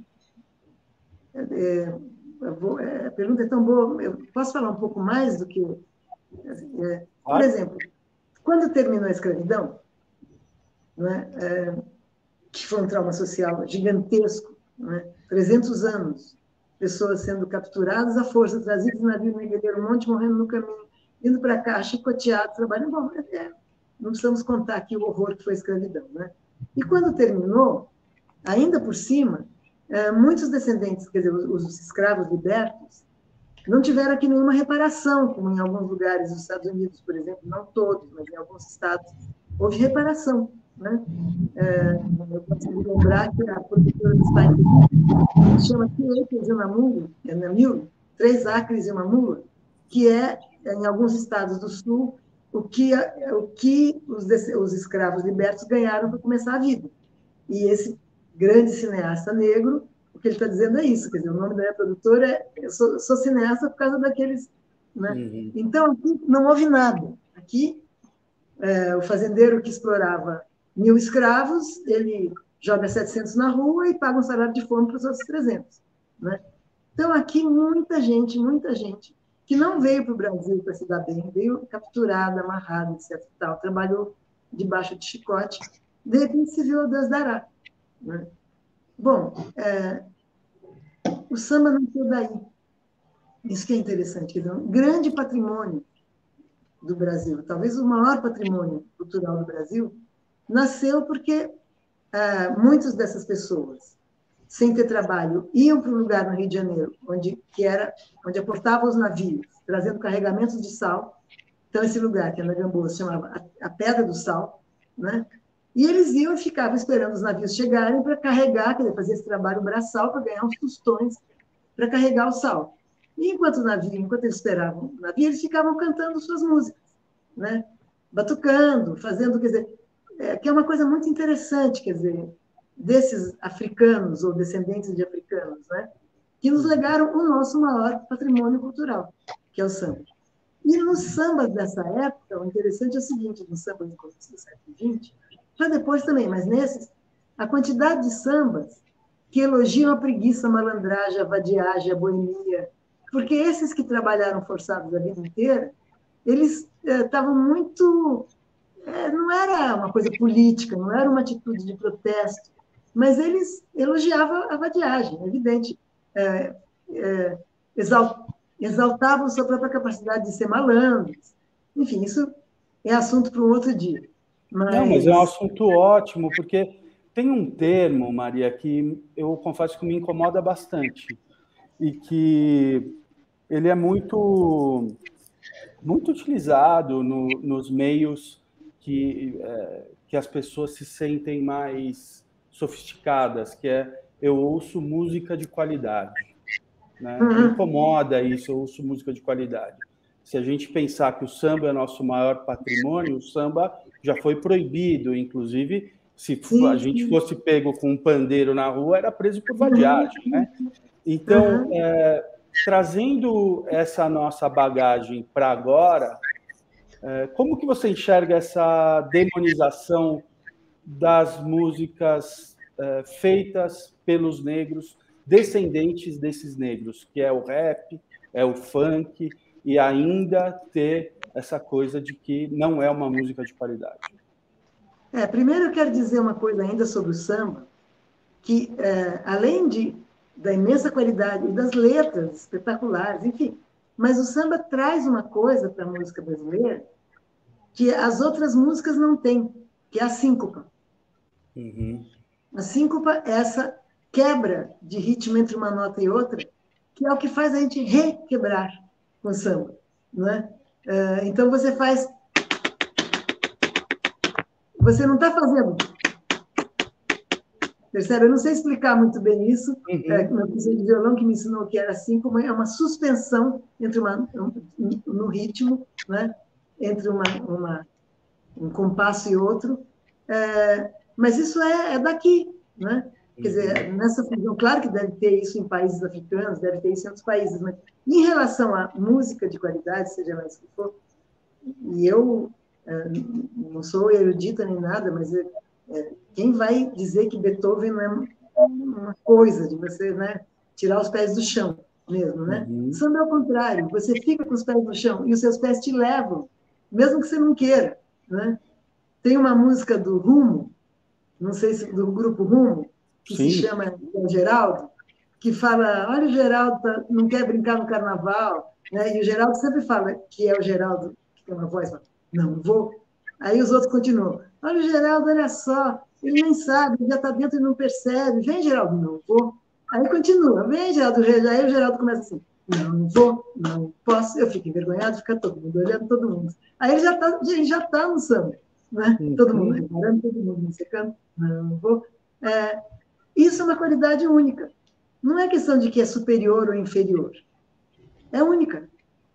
C: é, vou, é, a pergunta é tão boa, eu posso falar um pouco mais do que. É, por
B: Claro.
C: exemplo, quando terminou a escravidão, não é, é, que foi um trauma social gigantesco, não é, trezentos anos, pessoas sendo capturadas à força, trazidas em navio negreiro, um monte morrendo no caminho, indo para cá, chicoteados, trabalhando. Bom, é, não precisamos contar aqui o horror que foi a escravidão. Né? E quando terminou, ainda por cima, muitos descendentes, quer dizer, os escravos libertos, não tiveram aqui nenhuma reparação, como em alguns lugares dos Estados Unidos, por exemplo, não todos, mas em alguns estados, houve reparação. né? É, eu posso me lembrar que a produtora do Spike chama Três Acres e uma Mula, é na Mule, Três Acres e uma Mula, que é, em alguns estados do Sul, o que, o que os, os escravos libertos ganharam para começar a vida. E esse grande cineasta negro, o que ele está dizendo é isso, quer dizer, o nome da minha produtora é eu sou, sou cineasta por causa daqueles... Né? Uhum. Então, aqui não houve nada. Aqui, é, o fazendeiro que explorava mil escravos, ele joga setecentos na rua e paga um salário de fome para os outros trezentos. Né? Então, aqui, muita gente, muita gente, que não veio para o Brasil para se dar bem, veio capturada, amarrada, etcétera. Tal, trabalhou debaixo de chicote, de repente se viu a Deus dará. Né? Bom, é, o samba nasceu daí. Isso que é interessante. Quer dizer, um grande patrimônio do Brasil, talvez o maior patrimônio cultural do Brasil, nasceu porque é, muitas dessas pessoas, sem ter trabalho, iam para um lugar no Rio de Janeiro, onde, que era, onde aportavam os navios, trazendo carregamentos de sal. Então, esse lugar, que é na Gamboa, se chamava a, a Pedra do Sal, né? E eles iam e ficavam esperando os navios chegarem para carregar, quer dizer, fazer esse trabalho braçal para ganhar uns tostões para carregar o sal. E enquanto o navio, enquanto eles esperavam o navio, eles ficavam cantando suas músicas, né? Batucando, fazendo, quer dizer, é, que é uma coisa muito interessante, quer dizer, desses africanos ou descendentes de africanos, né? Que nos legaram o nosso maior patrimônio cultural, que é o samba. E nos sambas dessa época, o interessante é o seguinte, nos sambas do começo do século vinte, já depois também, mas nesses, a quantidade de sambas que elogiam a preguiça, a malandragem, a vadiagem, a boemia, porque esses que trabalharam forçados a vida inteira, eles estavam eh, muito... Eh, não era uma coisa política, não era uma atitude de protesto, mas eles elogiavam a vadiagem, é evidente. Eh, eh, exalt, exaltavam sua própria capacidade de ser malandros. Enfim, isso é assunto para um outro dia.
B: Mas... Não, mas é um assunto ótimo, porque tem um termo, Maria, que eu confesso que me incomoda bastante, e que ele é muito, muito utilizado no, nos meios que, é, que as pessoas se sentem mais sofisticadas, que é eu ouço música de qualidade. Né? Me incomoda isso, eu ouço música de qualidade. Se a gente pensar que o samba é nosso maior patrimônio, o samba já foi proibido, inclusive, se a gente fosse pego com um pandeiro na rua, era preso por vadiagem. Né? Então, é, trazendo essa nossa bagagem para agora, é, como que você enxerga essa demonização das músicas é, feitas pelos negros, descendentes desses negros, que é o rap, é o funk, e ainda ter essa coisa de que não é uma música de qualidade?
C: É, primeiro eu quero dizer uma coisa ainda sobre o samba, que é, além de, da imensa qualidade e das letras espetaculares, enfim, mas o samba traz uma coisa para a música brasileira que as outras músicas não têm, que é a síncopa.
B: Uhum.
C: A síncopa é essa quebra de ritmo entre uma nota e outra, que é o que faz a gente requebrar com o samba. Não é? Então, você faz... Você não está fazendo... Percebe? Eu não sei explicar muito bem isso. Uhum. É, meu professor de violão que me ensinou que era assim, como é uma suspensão entre uma, um, no ritmo, né? Entre uma, uma, um compasso e outro. É, mas isso é, é daqui, né? Quer dizer, nessa fusão, claro que deve ter isso em países africanos, deve ter isso em outros países, mas em relação à música de qualidade, seja mais que for, e eu é, não sou erudita nem nada, mas é, é, quem vai dizer que Beethoven não é uma coisa de você, né, tirar os pés do chão mesmo, né? Uhum. Samba é ao contrário, você fica com os pés no chão e os seus pés te levam, mesmo que você não queira, né? Tem uma música do Rumo, não sei se do grupo Rumo, que Sim. se chama o Geraldo, que fala, olha, o Geraldo tá, não quer brincar no carnaval, né? E o Geraldo sempre fala que é o Geraldo, que tem uma voz, fala, não vou. Aí os outros continuam, olha o Geraldo, olha só, ele nem sabe, ele já está dentro e não percebe, vem, Geraldo, não vou. Aí continua, vem, Geraldo, aí o Geraldo começa assim, não vou, não posso, eu fico envergonhado, fica todo mundo olhando todo mundo. Aí ele já está já tá no samba. né?
B: Uhum.
C: Todo mundo reparando, todo mundo me secando, não vou. É, isso é uma qualidade única. Não é questão de que é superior ou inferior. É única.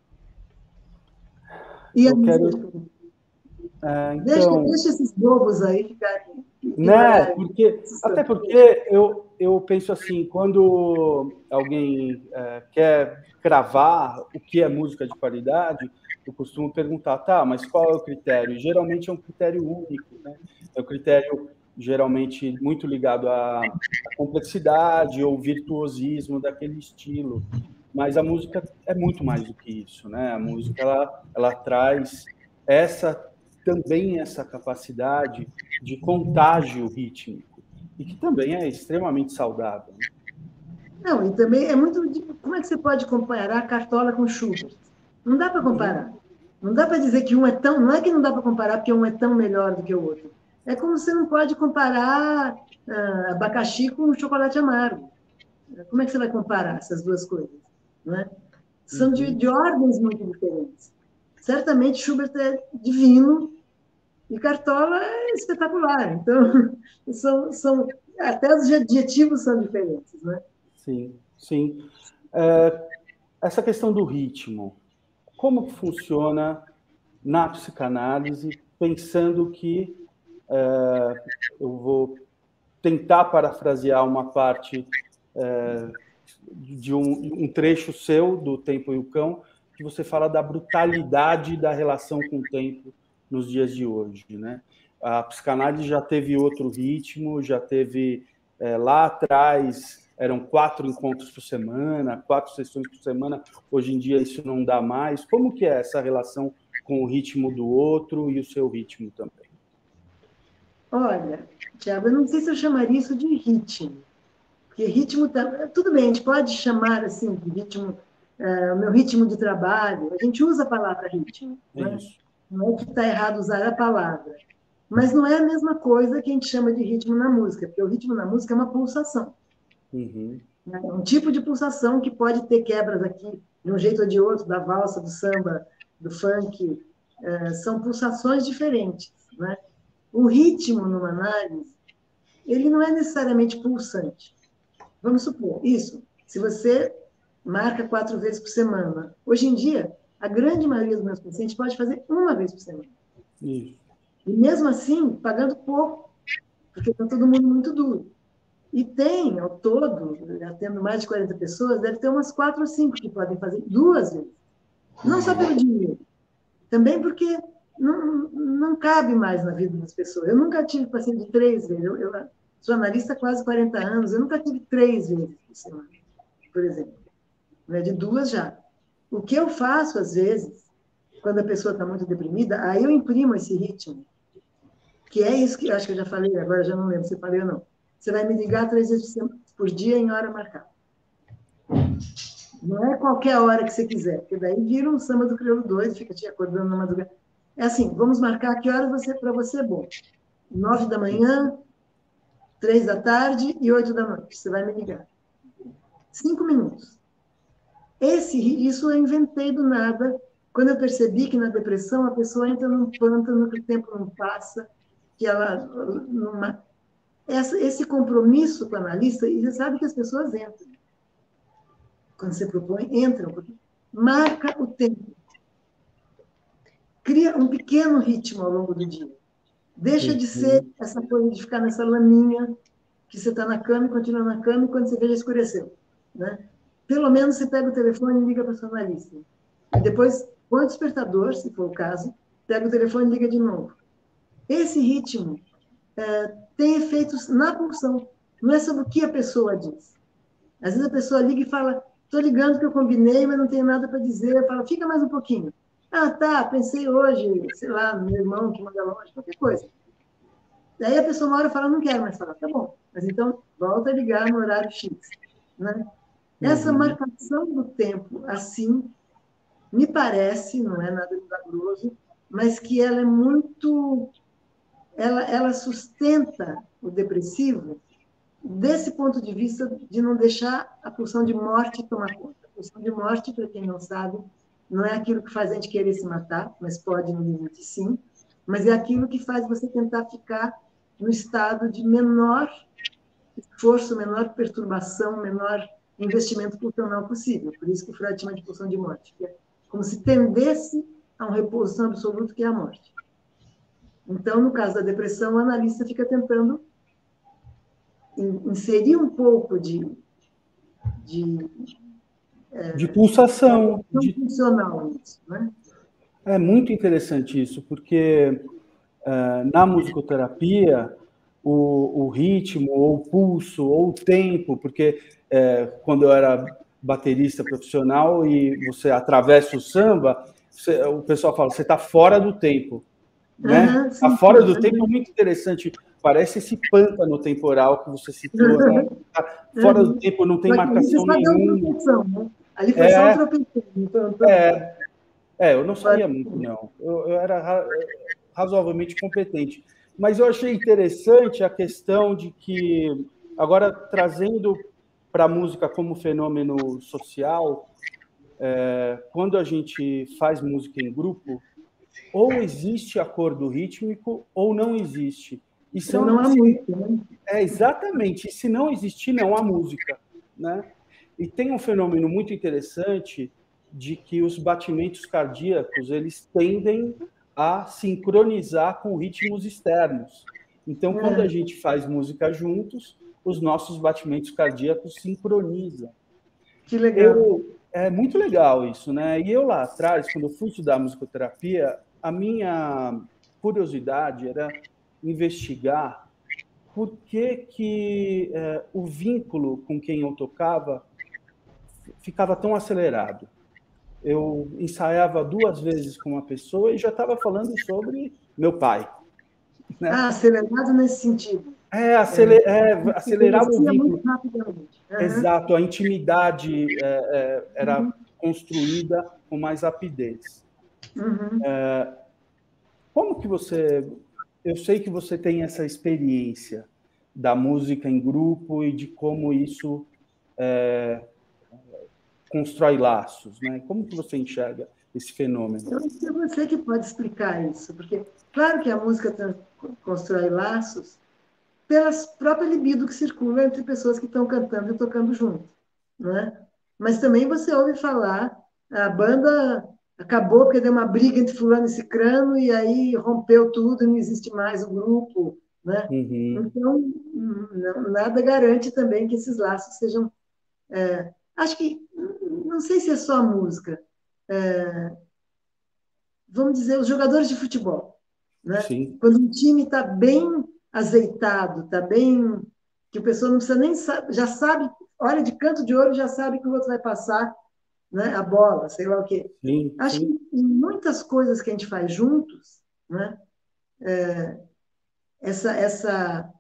C: E a
B: Eu quero.
C: música,
B: É,
C: deixa,
B: então,
C: deixa esses bobos aí ficarem e
B: né?
C: olharem.
B: Porque, até porque eu, eu penso assim, quando alguém é, quer cravar o que é música de qualidade, eu costumo perguntar, tá, mas qual é o critério? E geralmente é um critério único, né? É um critério geralmente muito ligado à, à complexidade ou virtuosismo daquele estilo. Mas a música é muito mais do que isso, né? A música ela, ela traz essa também essa capacidade de contágio rítmico, e que também é extremamente saudável. Né?
C: Não, e também é muito. Como é que você pode comparar Cartola com Schubert? Não dá para comparar. Não dá para dizer que um é tão. Não é que não dá para comparar porque um é tão melhor do que o outro. É como você não pode comparar ah, abacaxi com chocolate amargo. Como é que você vai comparar essas duas coisas? Não é? São de,
B: Uhum.
C: de ordens muito diferentes. Certamente Schubert é divino e Cartola é espetacular. Então, são, são, até os adjetivos são diferentes. Né?
B: Sim, sim. É, essa questão do ritmo, como que funciona na psicanálise, pensando que é, eu vou tentar parafrasear uma parte é, de um, um trecho seu do Tempo e o Cão, que você fala da brutalidade da relação com o tempo nos dias de hoje, né? A psicanálise já teve outro ritmo, já teve é, lá atrás eram quatro encontros por semana, quatro sessões por semana. Hoje em dia isso não dá mais. Como que é essa relação com o ritmo do outro e o seu ritmo também?
C: Olha, Tiago, eu não sei se eu chamaria isso de ritmo, porque ritmo tá, tudo bem, a gente pode chamar assim de ritmo, é, o meu ritmo de trabalho. A gente usa a palavra ritmo,
B: É
C: né?
B: isso.
C: Não é que está errado usar a palavra, mas não é a mesma coisa que a gente chama de ritmo na música, porque o ritmo na música é uma pulsação.
B: Uhum.
C: Né? É um tipo de pulsação que pode ter quebras aqui, de um jeito ou de outro, da valsa, do samba, do funk. É, são pulsações diferentes. Né? O ritmo, numa análise, ele não é necessariamente pulsante. Vamos supor, isso, se você marca quatro vezes por semana. Hoje em dia, a grande maioria dos meus pacientes pode fazer uma vez por semana.
B: Isso.
C: E mesmo assim, pagando pouco, porque está todo mundo muito duro. E tem, ao todo, tendo mais de quarenta pessoas, deve ter umas quatro ou cinco que podem fazer duas vezes. Não só pelo dinheiro, também porque não, não cabe mais na vida das pessoas. Eu nunca tive paciente de três vezes. Eu, eu sou analista há quase quarenta anos, eu nunca tive três vezes por semana, por exemplo. Né? De duas já. O que eu faço, às vezes, quando a pessoa está muito deprimida, aí eu imprimo esse ritmo, que é isso que eu acho que eu já falei, agora já não lembro se eu falei ou não. Você vai me ligar três vezes por dia em hora marcada. Não é qualquer hora que você quiser, porque daí vira um samba do crioulo dois, fica te acordando na madrugada. É assim, vamos marcar que horas você, para você é bom. Nove da manhã, três da tarde e oito da noite. Você vai me ligar. Cinco minutos. Esse, isso eu inventei do nada, quando eu percebi que na depressão a pessoa entra num pântano que o tempo não passa, que ela... Numa, essa, esse compromisso com o analista, e você sabe que as pessoas entram. Quando você propõe, entram, porque marca o tempo. Cria um pequeno ritmo ao longo do dia. Deixa de ser essa coisa de ficar nessa laminha que você está na cama e continua na cama e quando você vê já escureceu. Né? Pelo menos você pega o telefone e liga para o seu analista. E depois põe o despertador, se for o caso, pega o telefone e liga de novo. Esse ritmo é, tem efeitos na pulsão. Não é sobre o que a pessoa diz. Às vezes a pessoa liga e fala, estou ligando que eu combinei, mas não tenho nada para dizer. Eu falo, fica mais um pouquinho. Ah, tá, pensei hoje, sei lá, no meu irmão que manda longe, qualquer coisa. Daí a pessoa uma hora fala, não quero mais falar. Tá bom, mas então volta a ligar no horário X. Né? Essa
B: Uhum.
C: marcação do tempo, assim, me parece, não é nada milagroso, mas que ela é muito... Ela, ela sustenta o depressivo desse ponto de vista de não deixar a pulsão de morte tomar conta. A pulsão de morte, para quem não sabe, não é aquilo que faz a gente querer se matar, mas pode, no limite, sim, mas é aquilo que faz você tentar ficar no estado de menor esforço, menor perturbação, menor investimento funcional possível. Por isso que Freud chama de pulsão de morte, que é como se tendesse a um repouso tão absoluto que é a morte. Então, no caso da depressão, o analista fica tentando inserir um pouco de, de, é,
B: de pulsação.
C: De funcional nisso, né?
B: É muito interessante isso, porque uh, na musicoterapia, o, o ritmo, ou o pulso, ou o tempo, porque é, quando eu era baterista profissional e você atravessa o samba, você, o pessoal fala, você está fora do tempo. Né? Uhum, sim, a fora sim, do sim. tempo é muito interessante, parece esse pântano temporal que você citou, né? Fora uhum. do tempo, não tem marcação nenhuma.
C: Né? Ali foi é, só um tropeção. Então,
B: é, é, eu não sabia muito, não. Eu, eu era razoavelmente competente. Mas eu achei interessante a questão de que, agora trazendo para a música como fenômeno social, é, quando a gente faz música em grupo, ou existe acordo rítmico ou não existe. E são,
C: não há música, né?
B: É, exatamente. E se não existir, não há música. Né? E tem um fenômeno muito interessante de que os batimentos cardíacos eles tendem a sincronizar com ritmos externos. Então, é. quando a gente faz música juntos, os nossos batimentos cardíacos sincronizam.
C: Que legal.
B: Eu, é muito legal isso, né? E eu lá atrás, quando eu fui estudar musicoterapia, a minha curiosidade era investigar por que, que é, o vínculo com quem eu tocava ficava tão acelerado. Eu ensaiava duas vezes com uma pessoa e já estava falando sobre meu pai. Né?
C: Ah, acelerado nesse sentido.
B: É, aceler, é, é acelerava o vínculo.
C: Muito rapidamente. Uhum.
B: Exato, a intimidade é, é, era uhum. construída com mais rapidez.
C: Uhum.
B: É, como que você... Eu sei que você tem essa experiência da música em grupo e de como isso é, constrói laços, né? Como que você enxerga esse fenômeno?
C: Eu acho que é você que pode explicar isso, porque, claro que a música constrói laços pela própria libido que circula entre pessoas que estão cantando e tocando junto, né? Mas também você ouve falar, a banda acabou porque deu uma briga entre fulano e cicrano e aí rompeu tudo e não existe mais o grupo, né?
B: Uhum.
C: Então, não, nada garante também que esses laços sejam... É, acho que, não sei se é só a música, é, vamos dizer, os jogadores de futebol, né?
B: Sim.
C: Quando um time está bem azeitado, está bem... que a pessoa não precisa nem... já sabe, olha de canto de olho, já sabe que o outro vai passar, né, a bola, sei lá o quê.
B: Sim,
C: Acho
B: sim.
C: que em muitas coisas que a gente faz juntos, né, é, essa, essa,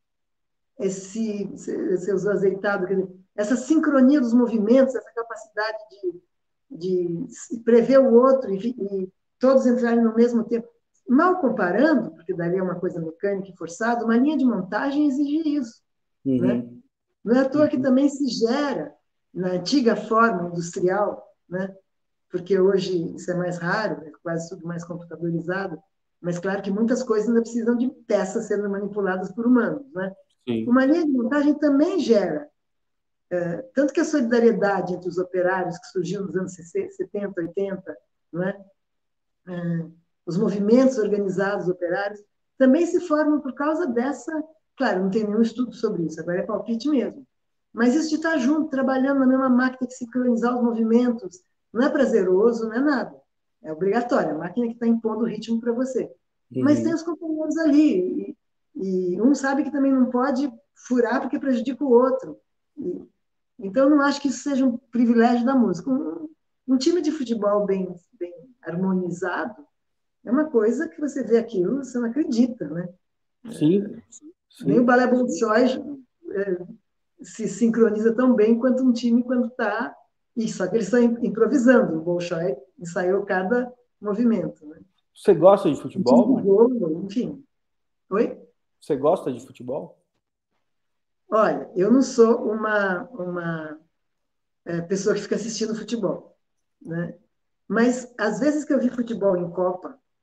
C: esse, você usou azeitado, quer dizer, essa sincronia dos movimentos, essa capacidade de, de prever o outro e, e todos entrarem no mesmo tempo. Mal comparando, porque dali é uma coisa mecânica e forçada, uma linha de montagem exige isso.
B: Uhum.
C: Né? Não é à toa uhum. que também se gera, na antiga forma industrial, né? Porque hoje isso é mais raro, é quase tudo mais computadorizado, mas claro que muitas coisas ainda precisam de peças sendo manipuladas por humanos. Né?
B: Sim.
C: Uma linha de montagem também gera, é, tanto que a solidariedade entre os operários, que surgiu nos anos setenta, oitenta, não é? É, os movimentos organizados operários, também se formam por causa dessa... Claro, não tem nenhum estudo sobre isso, agora é palpite mesmo. Mas isso de estar junto, trabalhando na mesma máquina, que sincronizar os movimentos, não é prazeroso, não é nada. É obrigatório, a máquina que está impondo o ritmo para você. Uhum. Mas tem os companheiros ali, e, e um sabe que também não pode furar porque prejudica o outro. E, então, não acho que isso seja um privilégio da música. Um, um time de futebol bem, bem harmonizado é uma coisa que você vê aquilo, você não acredita, né?
B: Sim. Sim.
C: Nem o balé Bolshoi é, se sincroniza tão bem quanto um time quando está... Só que eles estão improvisando. O Bolshoi ensaiou cada movimento. Né?
B: Você gosta de futebol, mãe?
C: Gol, enfim. Oi?
B: Você gosta de futebol?
C: Olha, eu não sou uma, uma é, pessoa que fica assistindo futebol. Né? Mas, às vezes que eu vi futebol em Copa,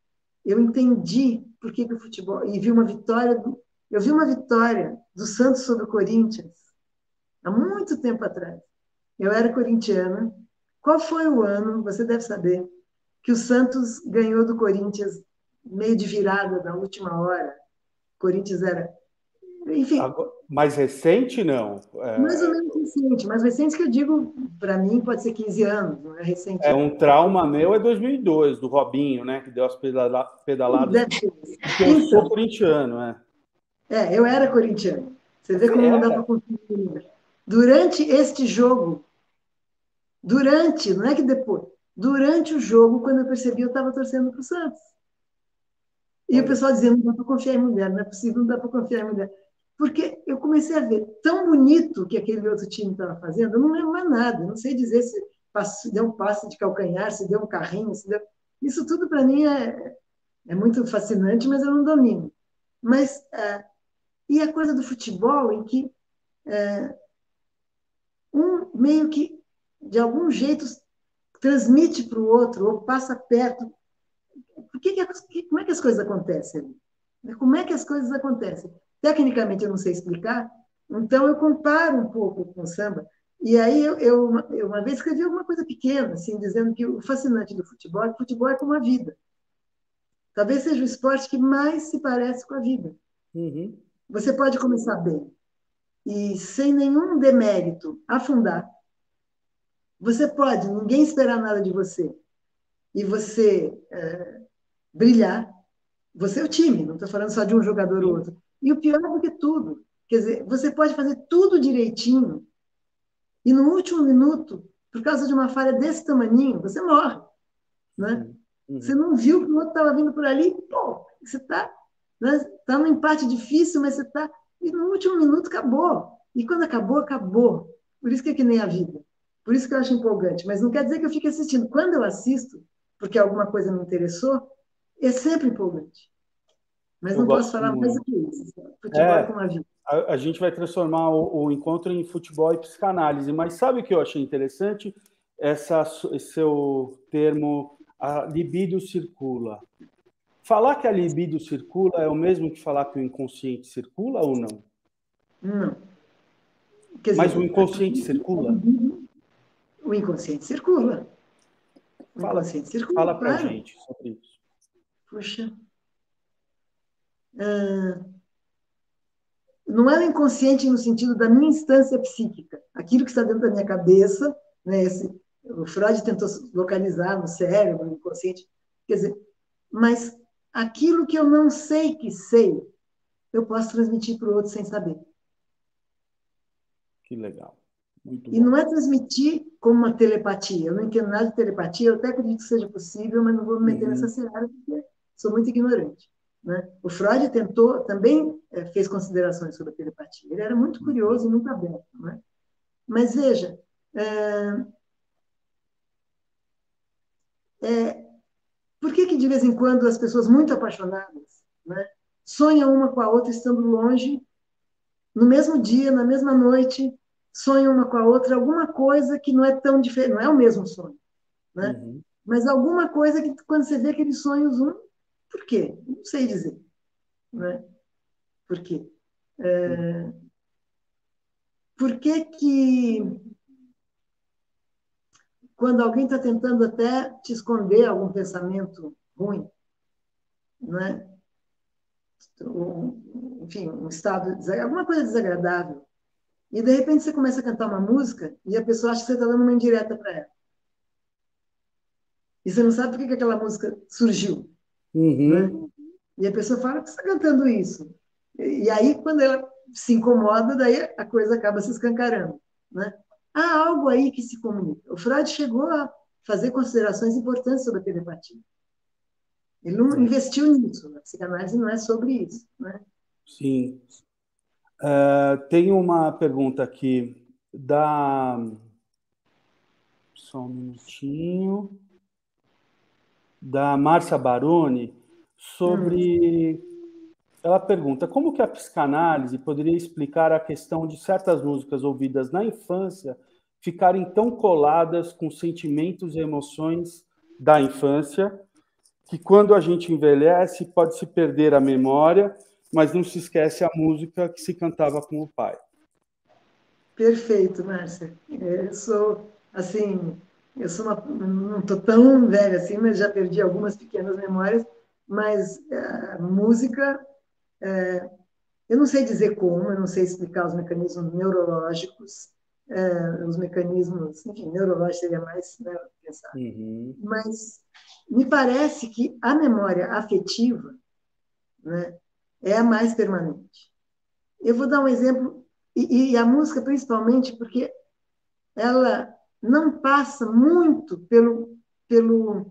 C: eu entendi por que, que o futebol... E vi uma vitória... Do, eu vi uma vitória do Santos sobre o Corinthians há muito tempo atrás. Eu era corintiana. Qual foi o ano, você deve saber, que o Santos ganhou do Corinthians meio de virada na última hora? O Corinthians era... Enfim...
B: Agora, mais recente, não? É...
C: Mais ou menos recente. Mais recente que eu digo, para mim, pode ser quinze anos, não é recente.
B: É um trauma meu, é dois mil e dois, do Robinho, né? Que deu as pedala pedaladas.
C: Deve ser.
B: Porque eu sou corintiano, é.
C: É, eu era corintiano. Você vê como não dá para confundir. Durante este jogo, durante, não é que depois, durante o jogo, quando eu percebi, eu estava torcendo para o Santos. E o pessoal dizendo, não dá para confiar em mulher, não é possível, não dá para confiar em mulher. Porque eu comecei a ver tão bonito que aquele outro time estava fazendo, eu não lembro mais nada, não sei dizer se, se deu um passe de calcanhar, se deu um carrinho, se deu... Isso tudo para mim é, é muito fascinante, mas eu não domino. Mas, é, e a coisa do futebol, em que é, um meio que, de algum jeito, transmite para o outro, ou passa perto. Por que que, como é que as coisas acontecem? Como é que as coisas acontecem? Tecnicamente, eu não sei explicar, então eu comparo um pouco com o samba. E aí, eu, eu, eu uma vez escrevi alguma coisa pequena, assim, dizendo que o fascinante do futebol é que o futebol é como a vida. Talvez seja o esporte que mais se parece com a vida.
B: Uhum. Você
C: pode começar bem e, sem nenhum demérito, afundar. Você pode, ninguém esperar nada de você, e você é, brilhar. Você é o time, não estou falando só de um jogador ou outro. E o pior do que tudo, quer dizer, você pode fazer tudo direitinho e no último minuto, por causa de uma falha desse tamaninho, você morre. Né? Uhum. Você não viu que o outro estava vindo por ali, pô, você está né, tá num empate difícil, mas você está... E no último minuto acabou. E quando acabou, acabou. Por isso que é que nem a vida. Por isso que eu acho empolgante. Mas não quer dizer que eu fique assistindo. Quando eu assisto, porque alguma coisa me interessou, é sempre empolgante. Mas não posso falar mais do que isso. Futebol é como a vida.
B: A, a gente vai transformar o, o encontro em futebol e psicanálise. Mas sabe o que eu achei interessante? Essa, esse seu termo, a libido circula. Falar que a libido circula é o mesmo que falar que o inconsciente circula ou não?
C: Não. Quer
B: Mas
C: dizer,
B: o inconsciente circula?
C: O inconsciente circula. O
B: fala,
C: inconsciente circula,
B: fala pra
C: claro.
B: gente sobre isso.
C: Puxa. Ah, não é o inconsciente no sentido da minha instância psíquica, aquilo que está dentro da minha cabeça, né, esse, o Freud tentou localizar no cérebro, no inconsciente, quer dizer, mas aquilo que eu não sei que sei, eu posso transmitir para o outro sem saber.
B: Que legal. Muito
C: e
B: bom.
C: não é transmitir como uma telepatia. Eu não entendo nada de telepatia, eu até acredito que seja possível, mas não vou me meter uhum. nessa seara porque sou muito ignorante. Né? O Freud tentou, também é, fez considerações sobre a telepatia. Ele era muito curioso e muito aberto. Né? Mas veja, é, é, por que, que de vez em quando as pessoas muito apaixonadas, né, sonham uma com a outra estando longe, no mesmo dia, na mesma noite, sonham uma com a outra, alguma coisa que não é tão diferente, não é o mesmo sonho, né? Uhum. Mas alguma coisa que quando você vê aqueles sonhos, um, por quê? Não sei dizer, né? Por quê? É, por que que quando alguém está tentando até te esconder algum pensamento ruim, né? Um, enfim, um estado, alguma coisa desagradável, e de repente você começa a cantar uma música e a pessoa acha que você está dando uma indireta para ela. E você não sabe por que, que aquela música surgiu. Uhum. Né? E a pessoa fala que você está cantando isso. E, e aí, quando ela se incomoda, daí a coisa acaba se escancarando. Né? Há algo aí que se comunica. O Freud chegou a fazer considerações importantes sobre a telepatia. Ele não investiu nisso. A psicanálise não é sobre isso. Né?
B: Sim. Uh, tem uma pergunta aqui da... Só um minutinho. Da Márcia Baroni, sobre... Hum. Ela pergunta, como que a psicanálise poderia explicar a questão de certas músicas ouvidas na infância ficarem tão coladas com sentimentos e emoções da infância que quando a gente envelhece pode se perder a memória, mas não se esquece a música que se cantava com o pai.
C: Perfeito, Márcia. Eu sou, assim, eu sou uma, não estou tão velha assim, mas já perdi algumas pequenas memórias, mas a música, é, eu não sei dizer como, eu não sei explicar os mecanismos neurológicos, é, os mecanismos, enfim, neurológicos seria mais, né, pensar.
B: Uhum.
C: Mas me parece que a memória afetiva, né, é a mais permanente. Eu vou dar um exemplo, e, e a música principalmente, porque ela não passa muito pelo, pelo,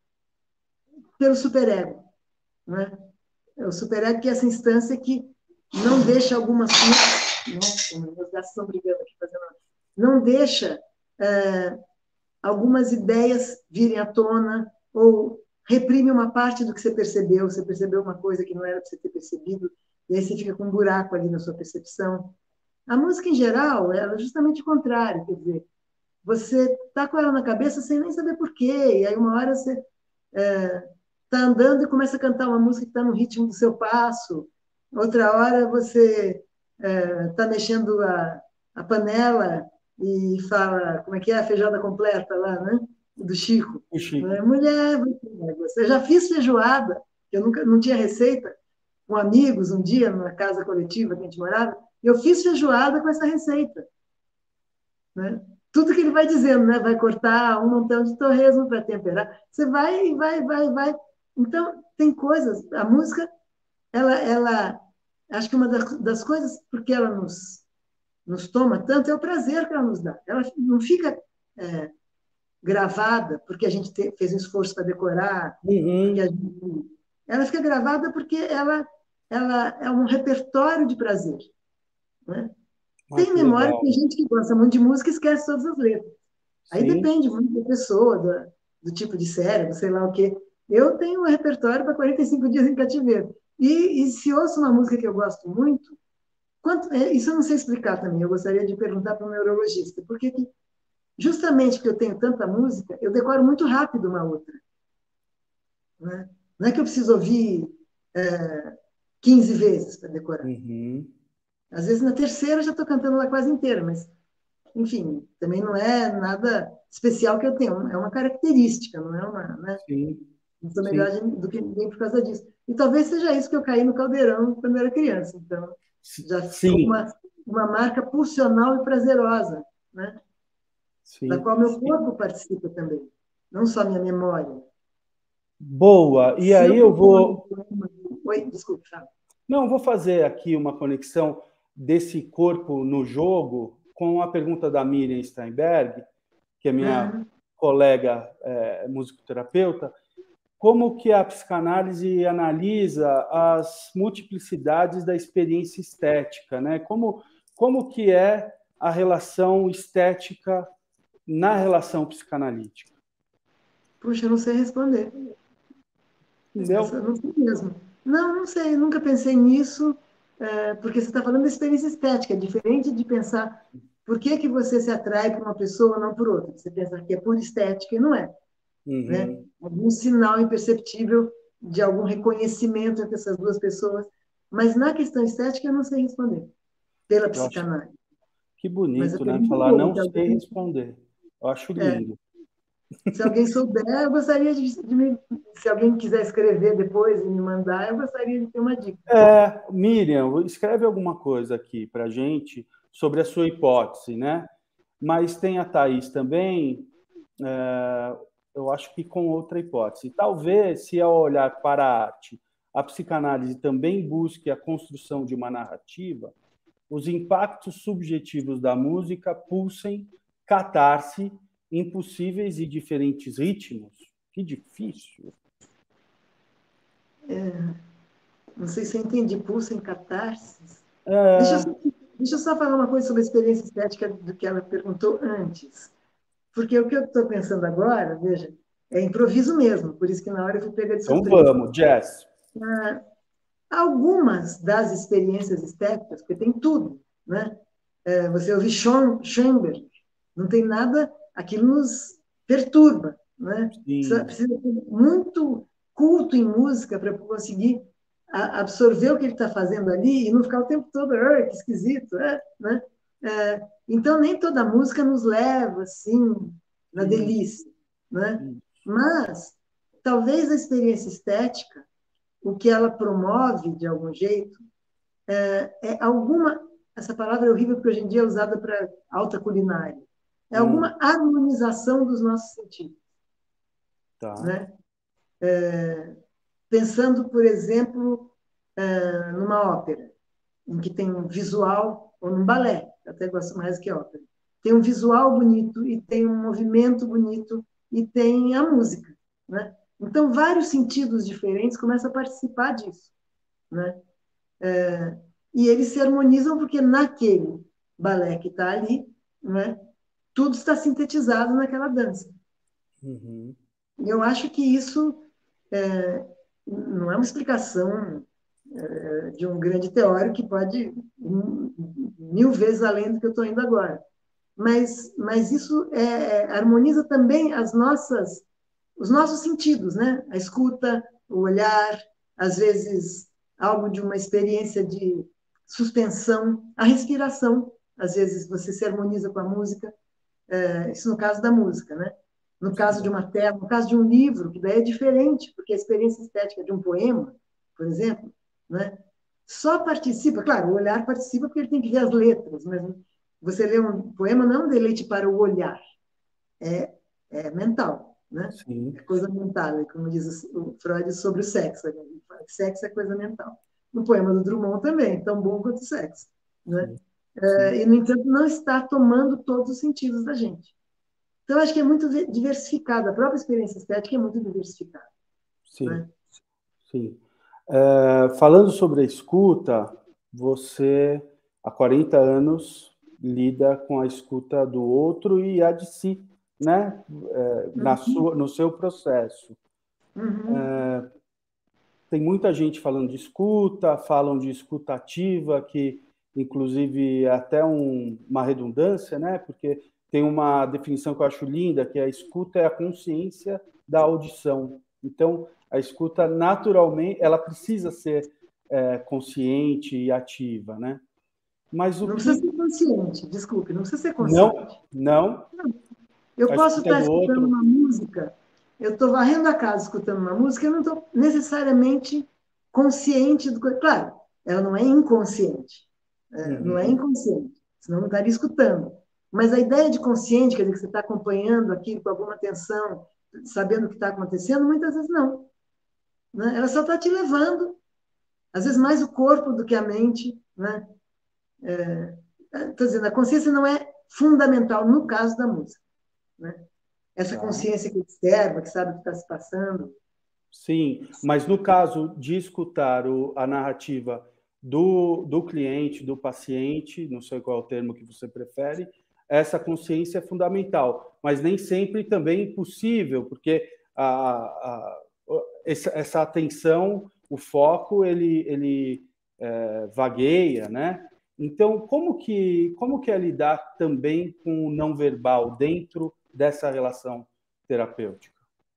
C: pelo superego, né? O superego que é essa instância que não deixa algumas coisas... Nossa, meus gatos estão brigando aqui, fazendo... Não deixa é, algumas ideias virem à tona, ou reprime uma parte do que você percebeu, você percebeu uma coisa que não era para você ter percebido, e aí você fica com um buraco ali na sua percepção. A música, em geral, ela é justamente o contrário, quer dizer, você está com ela na cabeça sem nem saber por quê, e aí uma hora você está é, andando e começa a cantar uma música que está no ritmo do seu passo, outra hora você está é, mexendo a, a panela e fala, como é que é a feijoada completa lá, né? Do Chico.
B: O Chico.
C: Né? Mulher, eu já fiz feijoada, eu nunca não tinha receita, com amigos um dia, numa casa coletiva que a gente morava, e eu fiz feijoada com essa receita. Né? Tudo que ele vai dizendo, né? Vai cortar um montão de torresmo para temperar. Você vai, vai, vai, vai. Então, tem coisas. A música, ela, ela acho que uma das coisas, porque ela nos, nos toma tanto, é o prazer que ela nos dá. Ela não fica é, gravada porque a gente te, fez um esforço para decorar.
B: Uhum.
C: Porque a gente, ela fica gravada porque ela, ela é um repertório de prazer. Né? Tem memória, legal. Tem gente que gosta muito de música e esquece todas as letras. Aí Sim. depende muito da pessoa, do, do tipo de cérebro, sei lá o quê. Eu tenho um repertório para quarenta e cinco dias em cativeiro. E, e se ouço uma música que eu gosto muito, quanto, isso eu não sei explicar também, eu gostaria de perguntar para um neurologista, porque que, justamente porque eu tenho tanta música, eu decoro muito rápido uma outra. Né? Não é que eu preciso ouvir é, quinze vezes para decorar.
B: Uhum.
C: Às vezes, na terceira, já estou cantando ela quase inteira, mas, enfim, também não é nada especial que eu tenho, é uma característica, não é uma... Né?
B: Sim.
C: Não sou melhor do que ninguém por causa disso. E talvez seja isso que eu caí no caldeirão quando eu era criança. Então, já ficou uma, uma marca pulsional e prazerosa, né? Sim. Da qual meu corpo participa também, não só minha memória.
B: Boa, e Se aí eu, eu vou...
C: Oi, desculpa, Fábio.
B: Não, vou fazer aqui uma conexão desse corpo no jogo com a pergunta da Miriam Steinberg, que é minha uhum. colega é, musicoterapeuta, como que a psicanálise analisa as multiplicidades da experiência estética, né? Como, como que é a relação estética na relação psicanalítica?
C: Puxa, eu não sei responder.
B: Entendeu?
C: Eu não sei mesmo. Não, não sei, nunca pensei nisso, é, porque você está falando da experiência estética, é diferente de pensar por que, que você se atrai por uma pessoa ou não por outra. Você pensa que é por estética e não é.
B: Uhum.
C: Né? Algum sinal imperceptível de algum reconhecimento entre essas duas pessoas. Mas na questão estética eu não sei responder, pela
B: eu
C: psicanálise.
B: Que bonito, né? Falar não sei alguém... responder. Eu acho lindo.
C: É. Se alguém souber, eu gostaria de, de me... Se alguém quiser escrever depois e me mandar, eu gostaria de ter uma dica.
B: É, Miriam, escreve alguma coisa aqui para a gente sobre a sua hipótese, né? Mas tem a Thaís também, é, eu acho que com outra hipótese. Talvez, se ao olhar para a arte, a psicanálise também busque a construção de uma narrativa, os impactos subjetivos da música pulsem catarse em possíveis e diferentes ritmos. Que difícil.
C: É, não sei se eu entendi. Pulsem catarse.
B: É...
C: Deixa, eu só, deixa eu só falar uma coisa sobre a experiência estética do que ela perguntou antes. Porque o que eu estou pensando agora, veja, é improviso mesmo, por isso que na hora eu fui pegar de surpresa.
B: Então vamos, Jess.
C: Ah, algumas das experiências estéticas, porque tem tudo, né? É, você ouve Schoenberg, não tem nada, aquilo nos perturba, né? Precisa, precisa ter muito culto em música para conseguir absorver o que ele está fazendo ali e não ficar o tempo todo, ah, que esquisito, é, né? É, então, nem toda música nos leva, assim, na delícia, né? Mas, talvez a experiência estética, o que ela promove, de algum jeito, é, é alguma... Essa palavra é horrível, porque hoje em dia é usada para alta culinária. É alguma harmonização dos nossos sentidos.
B: Tá.
C: Né? É, pensando, por exemplo, é, numa ópera, em que tem um visual, ou num balé, eu até gosto mais que ópera, tem um visual bonito, e tem um movimento bonito, e tem a música. Né? Então, vários sentidos diferentes começam a participar disso. Né? É, e eles se harmonizam porque naquele balé que está ali, né, tudo está sintetizado naquela dança.
B: Uhum.
C: E eu acho que isso é, não é uma explicação é, de um grande teórico que pode ir mil vezes além do que eu estou indo agora. Mas, mas isso é, harmoniza também as nossas, os nossos sentidos, né? A escuta, o olhar, às vezes algo de uma experiência de suspensão, a respiração. Às vezes você se harmoniza com a música, é, isso no caso da música, né? No caso de uma tela, no caso de um livro, que daí é diferente, porque a experiência estética de um poema, por exemplo, né? Só participa, claro, o olhar participa porque ele tem que ver as letras, mas você lê um poema não é um deleite para o olhar, é, é mental, né?
B: Sim.
C: É coisa mental, é como diz o Freud sobre o sexo, né? Ele fala que sexo é coisa mental. No poema do Drummond também, tão bom quanto o sexo, né?
B: Sim.
C: É, e, no entanto, não está tomando todos os sentidos da gente. Então, acho que é muito diversificada, a própria experiência estética é muito diversificada.
B: Sim,
C: né?
B: sim. É, falando sobre a escuta, você, há quarenta anos, lida com a escuta do outro e a de si, né? É, na
C: Uhum.
B: sua, no seu processo.
C: Uhum.
B: É, tem muita gente falando de escuta, falam de escuta ativa, que, inclusive, é até um, uma redundância, né? Porque tem uma definição que eu acho linda, que a escuta é a consciência da audição. Então, a escuta, naturalmente, ela precisa ser é, consciente e ativa, né? Mas o
C: Não
B: que...
C: precisa ser consciente, desculpe, não precisa ser
B: Não,
C: consciente.
B: não.
C: Não. Eu
B: A
C: posso
B: escuta
C: estar
B: do
C: escutando
B: outro...
C: uma música, eu estou varrendo a casa escutando uma música, eu não estou necessariamente consciente do que... Claro, ela não é inconsciente, é, não é
B: Uhum.
C: inconsciente, senão não estaria escutando. Mas a ideia de consciente, quer dizer, que você está acompanhando aquilo com alguma atenção, sabendo o que está acontecendo, muitas vezes não. Né? Ela só está te levando, às vezes mais o corpo do que a mente. Né? Estou dizendo, a consciência não é fundamental no caso da música. Né? Essa
B: Tá.
C: consciência que observa, que sabe o que está se passando.
B: Sim, mas no caso de escutar o, a narrativa do, do cliente, do paciente, não sei qual é o termo que você prefere, essa consciência é fundamental, mas nem sempre também é possível, porque a, a, essa, essa atenção, o foco, ele, ele é, vagueia, né? Então, como que, como que é lidar também com o não verbal dentro dessa relação terapêutica?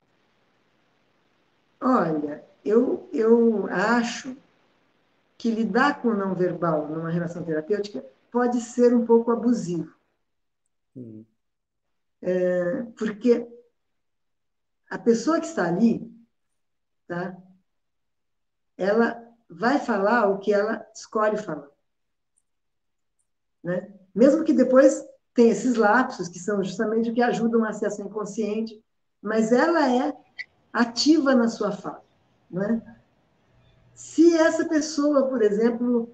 C: Olha, eu, eu acho que lidar com o não verbal numa relação terapêutica pode ser um pouco abusivo.
B: Hum.
C: É, porque a pessoa que está ali, tá, ela vai falar o que ela escolhe falar. Né? Mesmo que depois tenha esses lapsos, que são justamente o que ajudam a acesso inconsciente, mas ela é ativa na sua fala. Né? Se essa pessoa, por exemplo,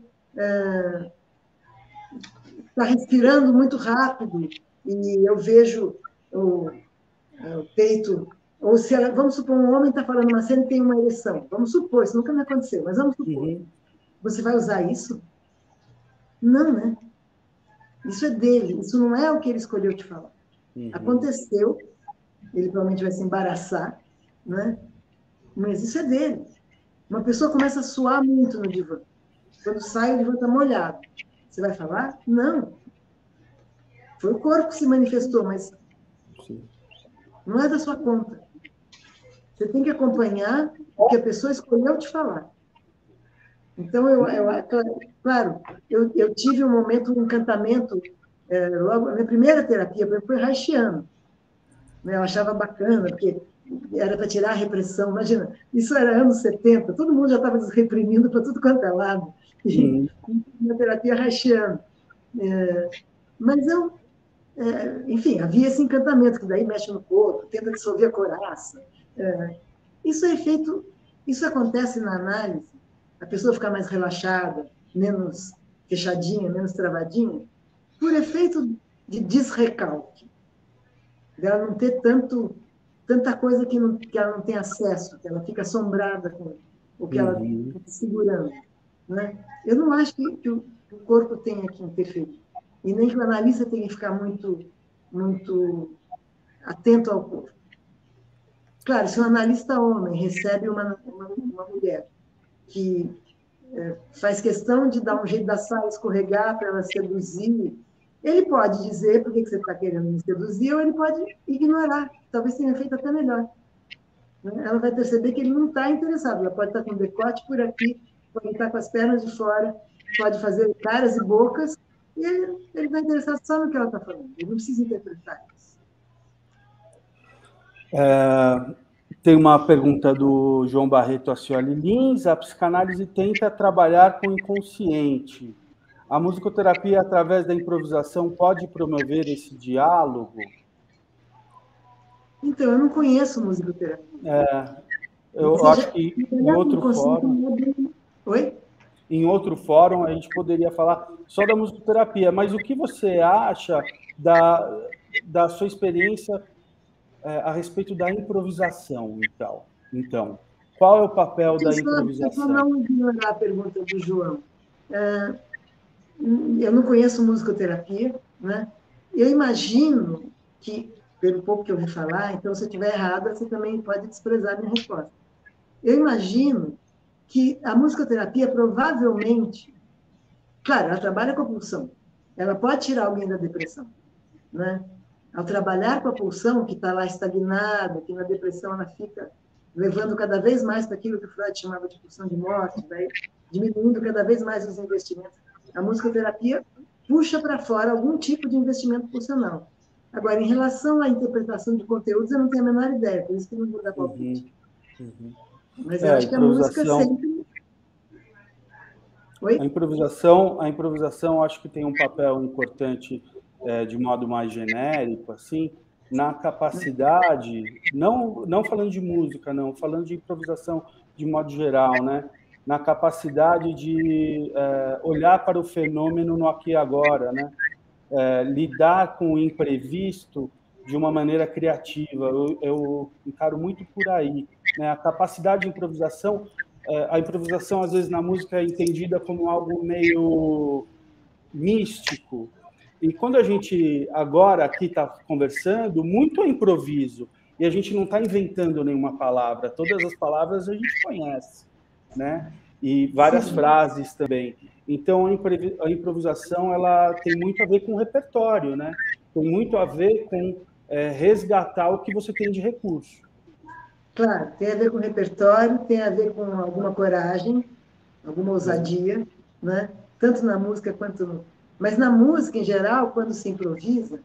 C: está respirando muito rápido e eu vejo o, o peito, ou se ela, vamos supor, um homem está falando uma cena e tem uma ereção, vamos supor, isso nunca me aconteceu, mas vamos supor.
B: Uhum.
C: Você vai usar isso? Não, né? Isso é dele, isso não é o que ele escolheu te falar.
B: Uhum.
C: Aconteceu, ele provavelmente vai se embaraçar, né? Mas isso é dele. Uma pessoa começa a suar muito no divã. Quando sai, o divã está molhado. Você vai falar? Não. Foi o corpo que se manifestou, mas
B: Sim.
C: não é da sua conta. Você tem que acompanhar o que a pessoa escolheu te falar. Então, eu, eu claro, eu, eu tive um momento, um encantamento, é, logo, a minha primeira terapia foi haitiano. Né? Eu achava bacana, porque era para tirar a repressão. Imagina, isso era anos setenta, todo mundo já estava se reprimindo para tudo quanto é lado. E uma terapia haitiana. É, mas eu, é, enfim, havia esse encantamento, que daí mexe no corpo, tenta dissolver a coraça. É, isso é feito, isso acontece na análise, a pessoa ficar mais relaxada, menos fechadinha, menos travadinha, por efeito de desrecalque, dela não ter tanto, tanta coisa que, não, que ela não tem acesso, que ela fica assombrada com o que ela está segurando. Né? Eu não acho que, que, o, que o corpo tenha que interferir, e nem que o analista tenha que ficar muito, muito atento ao corpo. Claro, se um analista homem recebe uma, uma, uma mulher que é, faz questão de dar um jeito da saia escorregar para ela seduzir, ele pode dizer por que você está querendo me seduzir, ou ele pode ignorar, talvez tenha feito até melhor. Ela vai perceber que ele não está interessado, ela pode estar com o decote por aqui, pode estar com as pernas de fora, pode fazer caras e bocas, e ele, ele vai interessar só no que ela está falando, ele não precisa interpretar isso.
B: É, tem uma pergunta do João Barreto Acioli Lins. A psicanálise tenta trabalhar com o inconsciente. A musicoterapia, através da improvisação, pode promover esse diálogo?
C: Então, eu não conheço musicoterapia.
B: É, eu seja, acho que em outro fórum...
C: Oi?
B: Em outro fórum, a gente poderia falar só da musicoterapia, mas o que você acha da, da sua experiência é, a respeito da improvisação, então? Então, qual é o papel da improvisação?
C: Para não ignorar a pergunta do João, é, eu não conheço musicoterapia, né? Eu imagino que, pelo pouco que eu ouvi falar, então, se eu estiver errada, você também pode desprezar a minha resposta. Eu imagino que a musicoterapia provavelmente, claro, ela trabalha com a pulsão, ela pode tirar alguém da depressão, né? Ao trabalhar com a pulsão, que está lá estagnada, que na depressão ela fica levando cada vez mais para aquilo que o Freud chamava de pulsão de morte, daí, diminuindo cada vez mais os investimentos. A musicoterapia puxa para fora algum tipo de investimento pulsional. Agora, em relação à interpretação de conteúdos, eu não tenho a menor ideia, por isso que eu não vou dar palpite.
B: Uhum. Uhum.
C: Mas eu é, acho que a música sempre...
B: Oi? A improvisação, a improvisação acho que tem um papel importante, é, de modo mais genérico, assim, na capacidade, não, não falando de música, não, falando de improvisação de modo geral, né? Na capacidade de é, olhar para o fenômeno no aqui e agora, né? É, lidar com o imprevisto de uma maneira criativa. Eu, eu encaro muito por aí, né? A capacidade de improvisação, é, a improvisação, às vezes, na música é entendida como algo meio místico. E quando a gente agora aqui está conversando, muito é improviso, e a gente não está inventando nenhuma palavra, todas as palavras a gente conhece, né? E várias Sim. frases também. Então, a improvisação ela tem muito a ver com o repertório, né? Tem muito a ver com é, resgatar o que você tem de recurso.
C: Claro, tem a ver com o repertório, tem a ver com alguma coragem, alguma ousadia, né? Tanto na música quanto no... Mas na música, em geral, quando se improvisa,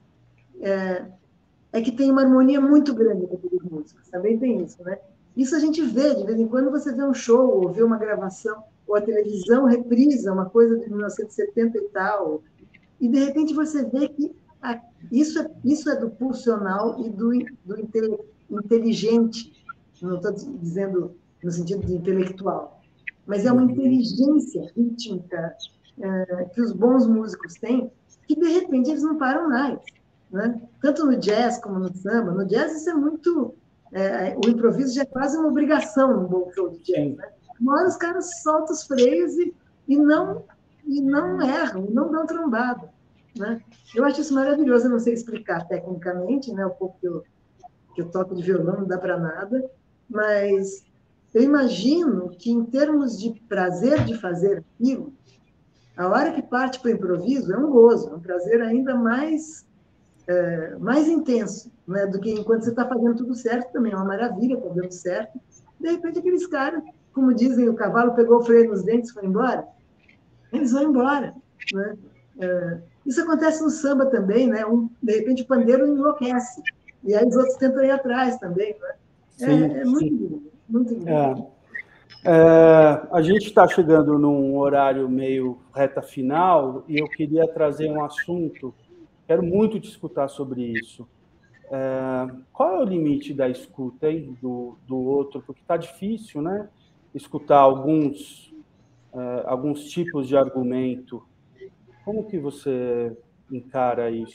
C: é, é que tem uma harmonia muito grande com aqueles músicos. Também tem isso, né? Isso a gente vê, de vez em quando você vê um show, ou vê uma gravação, ou a televisão reprisa uma coisa de mil novecentos e setenta e tal, e de repente você vê que a, isso, é, isso é do pulsional e do, do inte, inteligente, não estou dizendo no sentido de intelectual, mas é uma inteligência rítmica é, que os bons músicos têm, que de repente eles não param mais, né? Tanto no jazz como no samba. No jazz isso é muito... É, o improviso já é quase uma obrigação num bom show de jazz, né? Uma hora os caras soltam os freios e, e, não, e não erram, e não dão trombada, né? Eu acho isso maravilhoso, eu não sei explicar tecnicamente, né? O pouco que eu, que eu toco de violão não dá para nada, mas eu imagino que, em termos de prazer de fazer aquilo, a hora que parte para o improviso é um gozo, é um prazer ainda mais é, mais intenso, né, do que enquanto você está fazendo tudo certo, também é uma maravilha, está dando certo. De repente, aqueles caras, como dizem, o cavalo pegou o freio nos dentes e foi embora, eles vão embora. Né? É, isso acontece no samba também, né? Um, de repente, o pandeiro enlouquece, e aí os outros tentam ir atrás também. Né?
B: Sim,
C: é, é muito
B: sim.
C: lindo, muito lindo.
B: É. É, a gente está chegando num horário meio reta final e eu queria trazer um assunto, quero muito te escutar sobre isso. É, qual é o limite da escuta, hein, do, do outro? Porque está difícil, né? Escutar alguns, é, alguns tipos de argumento. Como que você encara isso?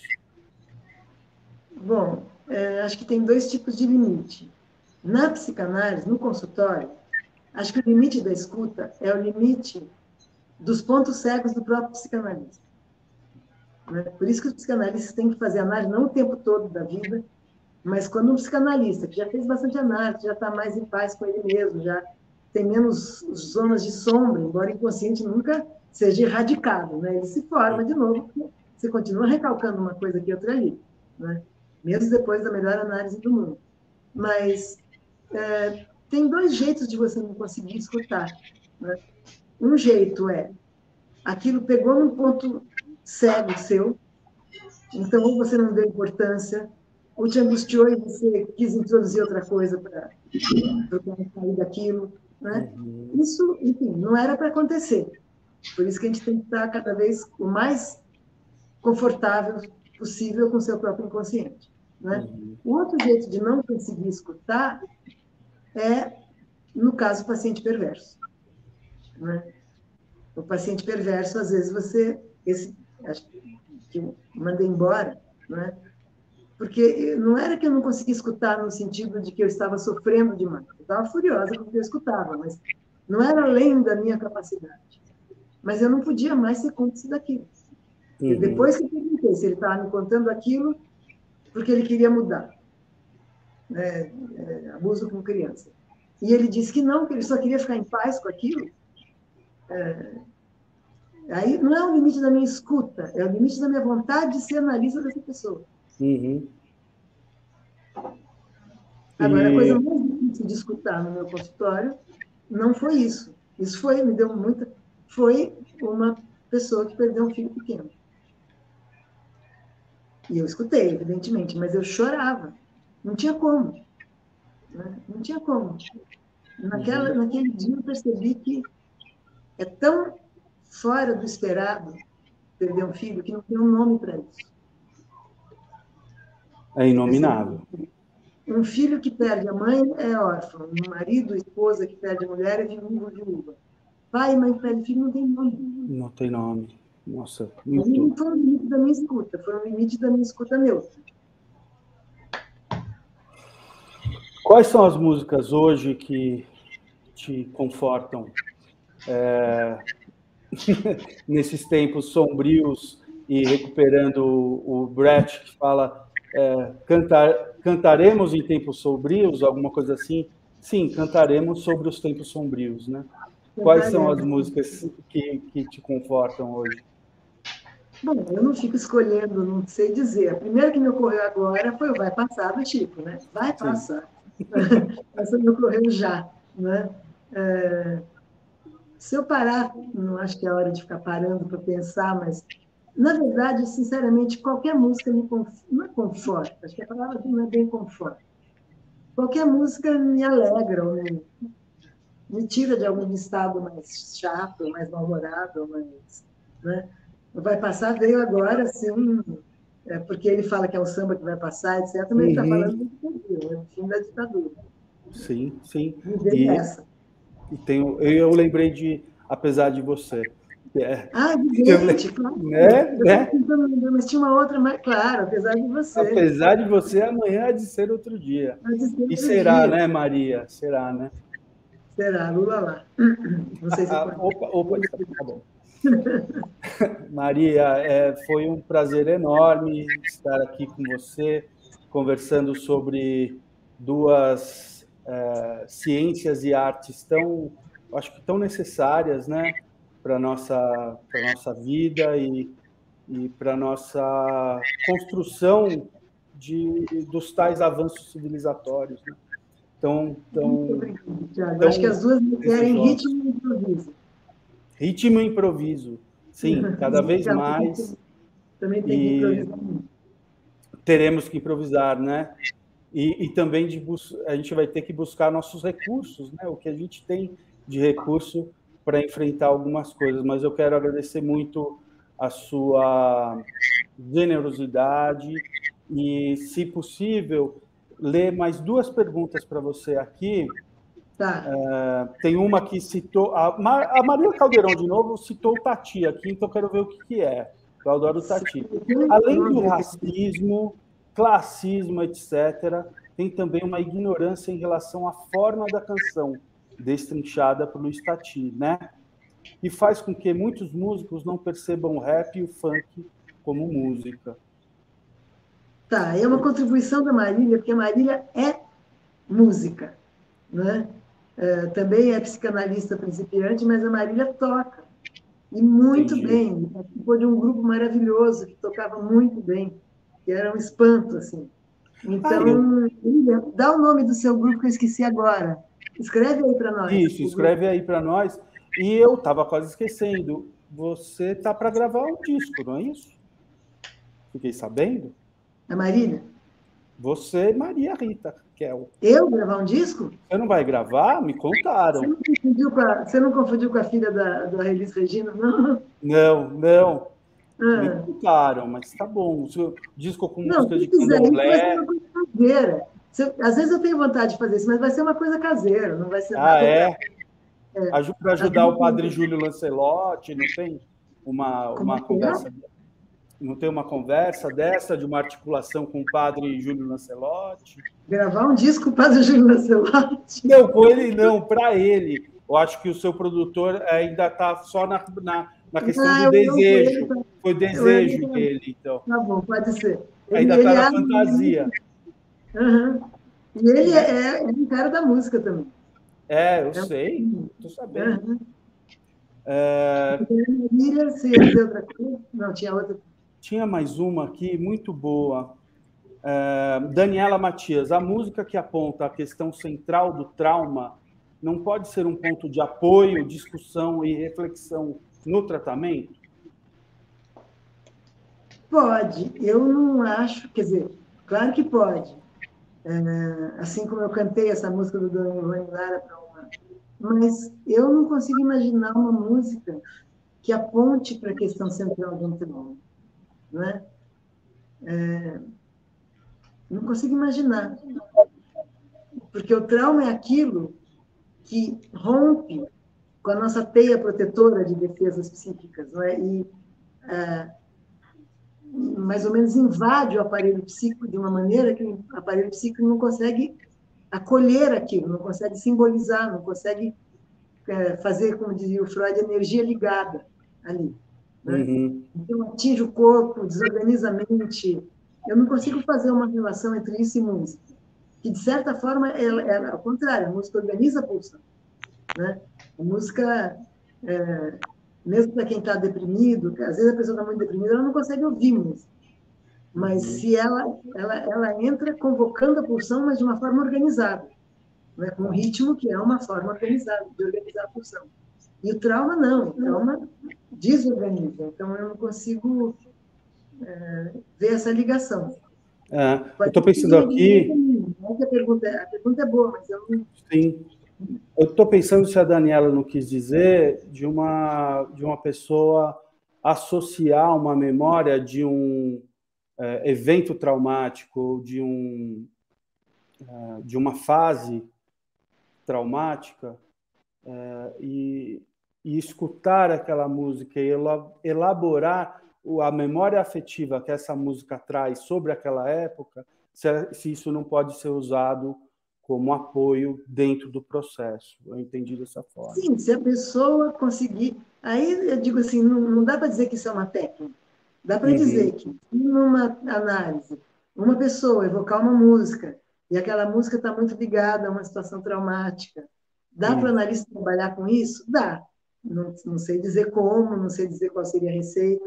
C: Bom, é, acho que tem dois tipos de limite. Na psicanálise, no consultório, acho que o limite da escuta é o limite dos pontos cegos do próprio psicanalista. Né? Por isso que os psicanalistas têm que fazer análise não o tempo todo da vida, mas quando um psicanalista, que já fez bastante análise, já está mais em paz com ele mesmo, já tem menos zonas de sombra, embora o inconsciente nunca seja erradicado, né? Ele se forma de novo, porque você continua recalcando uma coisa aqui e outra ali, né? Mesmo depois da melhor análise do mundo. Mas é, tem dois jeitos de você não conseguir escutar. Né? Um jeito é, aquilo pegou num ponto cego seu, então ou você não deu importância, ou te angustiou e você quis introduzir outra coisa para sair daquilo. Né?
B: Uhum.
C: Isso, enfim, não era para acontecer. Por isso que a gente tem que estar cada vez o mais confortável possível com o seu próprio inconsciente. Né?
B: Uhum.
C: O outro jeito de não conseguir escutar é, no caso, o paciente perverso. Né? O paciente perverso, às vezes, você... Esse, acho que eu mandei embora, né? Porque não era que eu não conseguia escutar no sentido de que eu estava sofrendo demais. Eu estava furiosa porque eu escutava, mas não era além da minha capacidade. Mas eu não podia mais ser cúmplice daquilo. Uhum. Depois que eu perguntei se ele estava me contando aquilo porque ele queria mudar. Né? É, abuso com criança. E ele disse que não, que ele só queria ficar em paz com aquilo. É, aí não é o limite da minha escuta, é o limite da minha vontade de ser analista dessa pessoa.
B: Uhum.
C: Agora,
B: E...
C: a coisa mais difícil de escutar no meu consultório não foi isso. Isso foi, me deu muita... Foi uma pessoa que perdeu um filho pequeno. E eu escutei, evidentemente, mas eu chorava. Não tinha como. Né? Não tinha como. Naquela, uhum. Naquele dia eu percebi que é tão fora do esperado perder um filho que não tem um nome para isso.
B: É inominável.
C: Um filho que perde a mãe é órfão. Um marido, esposa que perde a mulher é viúva, viúva. Pai e mãe que perde filho não tem nome.
B: Não tem nome. Nossa,
C: muito... Não foi o limite da minha escuta, foi o limite da minha escuta neutra.
B: Quais são as músicas hoje que te confortam é... nesses tempos sombrios e recuperando o, o Brecht, que fala é, cantar, cantaremos em tempos sombrios, alguma coisa assim? Sim, cantaremos sobre os tempos sombrios, né? Quais são as músicas que, que te confortam hoje?
C: Bom, eu não fico escolhendo, não sei dizer. A primeira que me ocorreu agora foi o Vai Passar, do Chico, né? Vai passar. Essa me ocorreu já, né? É... Se eu parar, não acho que é hora de ficar parando para pensar, mas, na verdade, sinceramente, qualquer música me conforta, não é conforta, acho que a palavra não é bem conforta. Qualquer música me alegra, ou me, me tira de algum estado mais chato, mais mal-humorado, mais... Né? Vai Passar veio agora, assim, é, porque ele fala que é o samba que vai passar, etcétera, mas uhum. Ele está falando do ditadura, do fim da ditadura.
B: Sim, sim.
C: Me veio
B: e,
C: essa.
B: E tenho, eu lembrei de Apesar de Você. É,
C: ah, evidente, eu, claro.
B: Né?
C: Eu
B: né?
C: tentando lembrar, mas tinha uma outra, mais claro, Apesar de Você.
B: Apesar de Você, amanhã há de ser outro dia.
C: Há de ser outro
B: e será,
C: dia.
B: né, Maria? Será, né?
C: Será, Lula lá. Não sei se
B: ah, Opa, opa, tá bom. Maria, é, foi um prazer enorme estar aqui com você, conversando sobre duas é, ciências e artes tão, acho que tão necessárias, né, para nossa para nossa vida e e para a nossa construção de, dos tais avanços civilizatórios, né? Então,
C: Muito
B: tão,
C: obrigada, Thiago.
B: tão
C: Acho que as duas me querem
B: desejosos.
C: ritmo e improviso.
B: Ritmo e improviso, sim, cada vez mais.
C: Também tem que improvisar muito.
B: Teremos que improvisar, né? E, e também de bus- a gente vai ter que buscar nossos recursos, né? O que a gente tem de recurso para enfrentar algumas coisas. Mas eu quero agradecer muito a sua generosidade e, se possível, ler mais duas perguntas para você aqui.
C: Tá.
B: Uh, tem uma que citou... A, Mar, a Maria Caldeirão, de novo, citou o Tati aqui, então quero ver o que, que é. Eu adoro o Tati. Além do racismo, classismo, etcétera, tem também uma ignorância em relação à forma da canção, destrinchada por Luiz Tati, né? E faz com que muitos músicos não percebam o rap e o funk como música.
C: Tá, é uma contribuição da Marília, porque a Marília é música, né? É, também é psicanalista principiante, mas a Marília toca, e muito
B: Entendi.
C: bem. Participou de um grupo maravilhoso, que tocava muito bem, que era um espanto, assim. Então,
B: ah,
C: eu... dá o nome do seu grupo que eu esqueci agora. Escreve aí para nós.
B: Isso, escreve aí para nós. E eu estava quase esquecendo, você tá para gravar um disco, não é isso? Fiquei sabendo.
C: A Marília?
B: Você e Maria Rita Kel.
C: Eu gravar um disco?
B: Você não vai gravar? Me contaram.
C: Você não confundiu com a, você não confundiu com a filha da, da Elis Regina, não?
B: Não, não.
C: Ah.
B: Me contaram, mas tá bom. O seu disco com
C: não,
B: música de
C: quiser,
B: candomblé...
C: vai ser uma coisa caseira. Você, às vezes eu tenho vontade de fazer isso, mas vai ser uma coisa caseira, não vai ser
B: ah,
C: nada...
B: É?
C: é.
B: Para ajudar o padre Júlio Lancelotti, não tem uma, uma conversa... É? Não tem uma conversa dessa, de uma articulação com o padre Júlio Lancelotti?
C: Gravar um disco com o padre Júlio Lancelotti?
B: Não, com ele não, para ele. Eu acho que o seu produtor ainda está só na, na, na questão ah, do desejo. Não, foi desejo eu, dele, então.
C: Tá bom, pode ser. Ele,
B: ainda está na fantasia.
C: Uhum. E ele é, é, é um cara da música também.
B: É, eu é sei, estou sabendo.
C: Uhum. É... Você ia dizer outra coisa? Não, tinha outra.
B: Tinha mais uma aqui, muito boa. É, Daniela Matias, a música que aponta a questão central do trauma não pode ser um ponto de apoio, discussão e reflexão no tratamento?
C: Pode. Eu não acho, quer dizer, claro que pode. É, assim como eu cantei essa música do Dona Ivone Lara para uma... Mas eu não consigo imaginar uma música que aponte para a questão central do trauma. Não é? É, não consigo imaginar. Porque o trauma é aquilo que rompe com a nossa teia protetora de defesas psíquicas, não é? E é, mais ou menos invade o aparelho psíquico de uma maneira que o aparelho psíquico não consegue acolher aquilo, não consegue simbolizar, não consegue é, fazer, como dizia o Freud, energia ligada ali. Né? Uhum. Então, atinge o corpo, desorganiza a mente. Eu não consigo fazer uma relação entre isso e música. Que, de certa forma, ela, ela, ao contrário, a música organiza a pulsão. Né? A música, é, mesmo para quem está deprimido, às vezes a pessoa está muito deprimida, ela não consegue ouvir música. Mas uhum. se ela, ela, ela entra convocando a pulsão, mas de uma forma organizada. Né? Com um ritmo que é uma forma organizada, de organizar a pulsão. E o trauma, não. O trauma desorganiza. Então, eu não consigo é, ver essa ligação.
B: É, eu estou pensando aqui...
C: A pergunta, a pergunta é boa, mas eu não...
B: Sim. Eu estou pensando se a Daniela não quis dizer de uma, de uma pessoa associar uma memória de um é, evento traumático, de, um, é, de uma fase traumática, é, e, e escutar aquela música e elaborar a memória afetiva que essa música traz sobre aquela época, se, se isso não pode ser usado como apoio dentro do processo. Eu entendi dessa forma.
C: Sim, se a pessoa conseguir... Aí eu digo assim, não, não dá para dizer que isso é uma técnica. Dá para uhum. dizer que, numa análise, uma pessoa evocar uma música, e aquela música está muito ligada a uma situação traumática, dá uhum. para o analista trabalhar com isso? Dá. Não, não sei dizer como, não sei dizer qual seria a receita,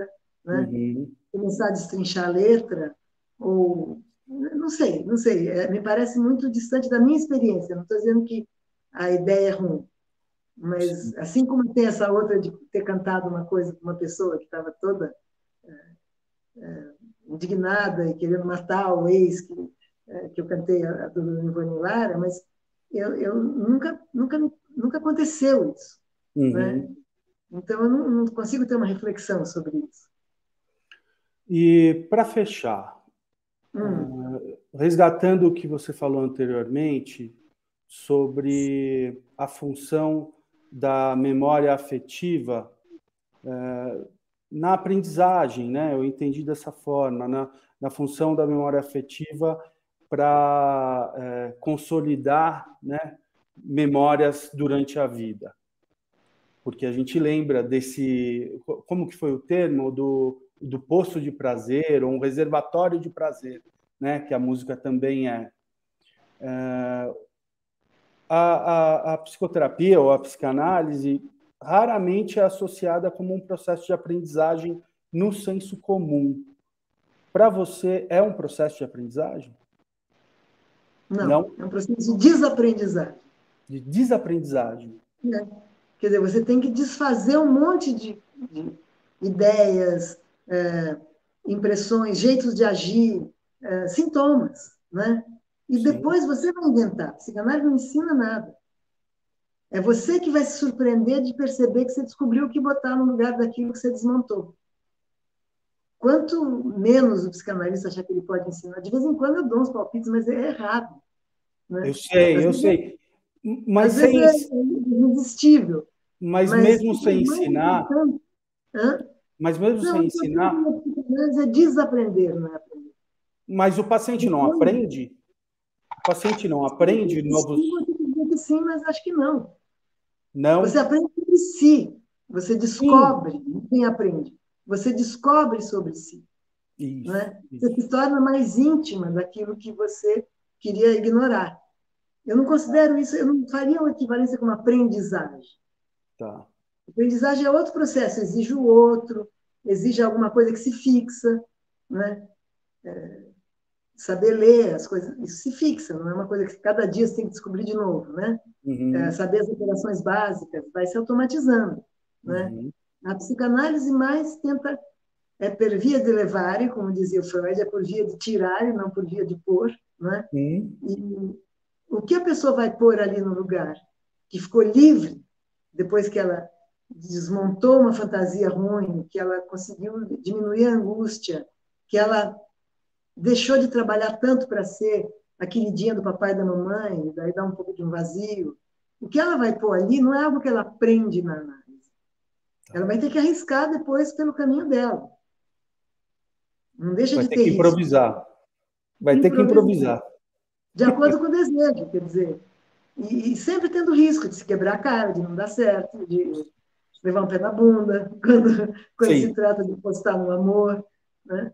C: né?
B: Uhum.
C: Começar a destrinchar a letra, ou não sei, não sei, é, me parece muito distante da minha experiência. Não estou dizendo que a ideia é ruim, mas assim como tem essa outra de ter cantado uma coisa com uma pessoa que estava toda é, indignada e querendo matar o ex que, é, que eu cantei a, a do Ivone Lara, mas eu, eu nunca, nunca, nunca aconteceu isso, né?
B: Uhum.
C: Então eu não, não consigo ter uma reflexão sobre isso.
B: E para fechar,
C: Hum.
B: uh, resgatando o que você falou anteriormente sobre a função da memória afetiva uh, na aprendizagem, né? Eu entendi dessa forma, na, na função da memória afetiva para uh, consolidar, né, memórias durante a vida. Porque a gente lembra desse, como que foi o termo, do, do poço de prazer, ou um reservatório de prazer, né? Que a música também é. é a, a, a psicoterapia ou a psicanálise raramente é associada como um processo de aprendizagem no senso comum. Para você, é um processo de aprendizagem?
C: Não,
B: Não?
C: é um processo de desaprendizagem.
B: De desaprendizagem.
C: É. Quer dizer, você tem que desfazer um monte de, de ideias, é, impressões, jeitos de agir, é, sintomas, né? E
B: Sim.
C: depois você vai inventar. A psicanálise não ensina nada. É você que vai se surpreender de perceber que você descobriu o que botar no lugar daquilo que você desmontou. Quanto menos o psicanalista achar que ele pode ensinar, de vez em quando eu dou uns palpites, mas é errado, né?
B: Eu sei,
C: Às
B: eu
C: vezes, é,
B: sei. Mas,
C: às vezes
B: sem,
C: é irresistível,
B: mas
C: mas
B: mesmo
C: o
B: sem
C: mais
B: ensinar,
C: importante. Hã?
B: mas mesmo
C: Não,
B: sem
C: o importante
B: ensinar,
C: na psicanálise é desaprender, não é aprender.
B: mas o paciente não
C: Depois,
B: aprende? O paciente não
C: se você
B: aprende novos...
C: insistir, você tem que dizer que sim, mas acho que não. Você
B: Não?
C: aprende sobre si, você
B: Sim.
C: descobre, quem aprende, você descobre sobre si,
B: Isso,
C: né? Você
B: isso.
C: se torna mais íntima daquilo que você queria ignorar. Eu não considero isso, eu não faria uma equivalência com uma aprendizagem.
B: Tá.
C: Aprendizagem é outro processo, exige o outro, exige alguma coisa que se fixa, né? É, saber ler as coisas, isso se fixa, não é uma coisa que cada dia você tem que descobrir de novo, né? É,
B: Uhum,
C: saber as operações básicas, vai se automatizando, né?
B: uhum,
C: A psicanálise mais tenta, é per via de levare, como dizia o Freud, é por via de tirar e não por via de pôr, né?
B: uhum,
C: E o que a pessoa vai pôr ali no lugar, que ficou livre, depois que ela desmontou uma fantasia ruim, que ela conseguiu diminuir a angústia, que ela deixou de trabalhar tanto para ser a queridinha do papai e da mamãe, daí dá um pouco de um vazio. O que ela vai pôr ali não é algo que ela aprende na análise.
B: tá.
C: Ela vai ter que arriscar depois pelo caminho dela. Não deixa
B: Vai
C: de
B: ter
C: ter
B: que
C: risco.
B: improvisar. Vai ter que
C: Improvisar.
B: improvisar.
C: De acordo com o desejo, quer dizer. E, e sempre tendo risco de se quebrar a cara, de não dar certo, de levar um pé na bunda, quando, quando se
B: Sim.
C: trata de postar no amor, né?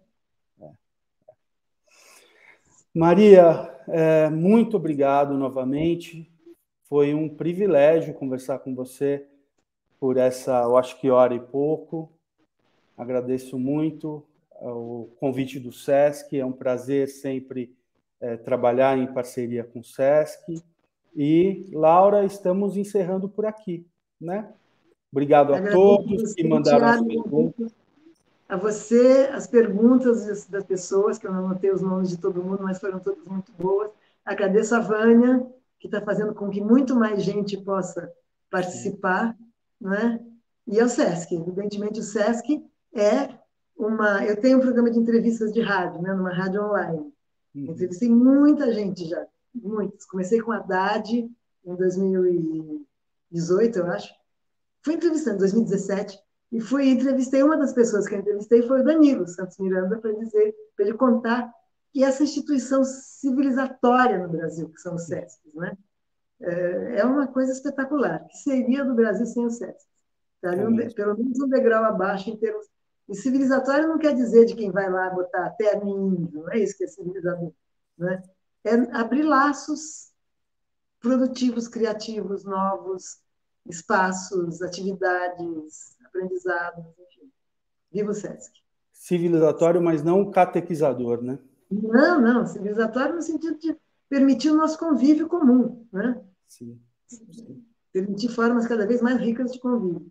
B: Maria, é, muito obrigado novamente. Foi um privilégio conversar com você por essa, eu acho que hora e pouco. Agradeço muito o convite do SESC. É um prazer sempre é, trabalhar em parceria com o SESC. E, Laura, estamos encerrando por aqui, né? Obrigado a
C: Agradeço a
B: todos
C: você,
B: que mandaram as
C: Tiago,
B: perguntas.
C: a você, as perguntas das pessoas, que eu não anotei os nomes de todo mundo, mas foram todas muito boas. Agradeço a Vânia, que está fazendo com que muito mais gente possa
B: Sim.
C: participar, né? E ao SESC. Evidentemente, o SESC é uma... Eu tenho um programa de entrevistas de rádio, né? Numa rádio online.
B: Uhum.
C: Entrevistei muita gente já, muitos. Comecei com a Haddad em dois mil e dezoito, eu acho. Fui entrevistando em dois mil e dezessete e fui entrevistei uma das pessoas que eu entrevistei foi o Danilo Santos Miranda para dizer, para ele contar que essa instituição civilizatória no Brasil, que são os SESCs, né? É uma coisa espetacular. Que seria do Brasil sem os SESCs? Estaria
B: É
C: um,
B: mesmo.
C: pelo menos um degrau abaixo em termos. E civilizatório não quer dizer de quem vai lá botar terninho, não é isso que é civilizador, né? É abrir laços produtivos, criativos, novos, espaços, atividades, aprendizados, enfim. Viva o SESC!
B: Civilizatório, mas não catequizador, né?
C: Não, não, civilizatório no sentido de permitir o nosso convívio comum, né?
B: Sim. Sim.
C: Permitir formas cada vez mais ricas de convívio.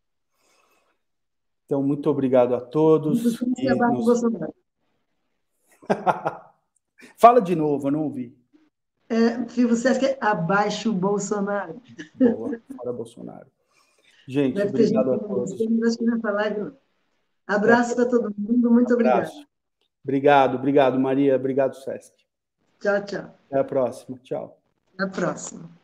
B: Então, muito obrigado a todos.
C: E abaixo nos... Bolsonaro.
B: Fala de novo, eu não ouvi.
C: É, Vivo Sesc é abaixo o Bolsonaro.
B: Boa, fora Bolsonaro. Gente,
C: Deve
B: obrigado
C: gente
B: a todos.
C: Acho que nessa live. Abraço para todo mundo, muito obrigado.
B: Obrigado, obrigado, Maria. Obrigado, Sesc.
C: Tchau, tchau.
B: Até a próxima. Tchau.
C: Até a próxima.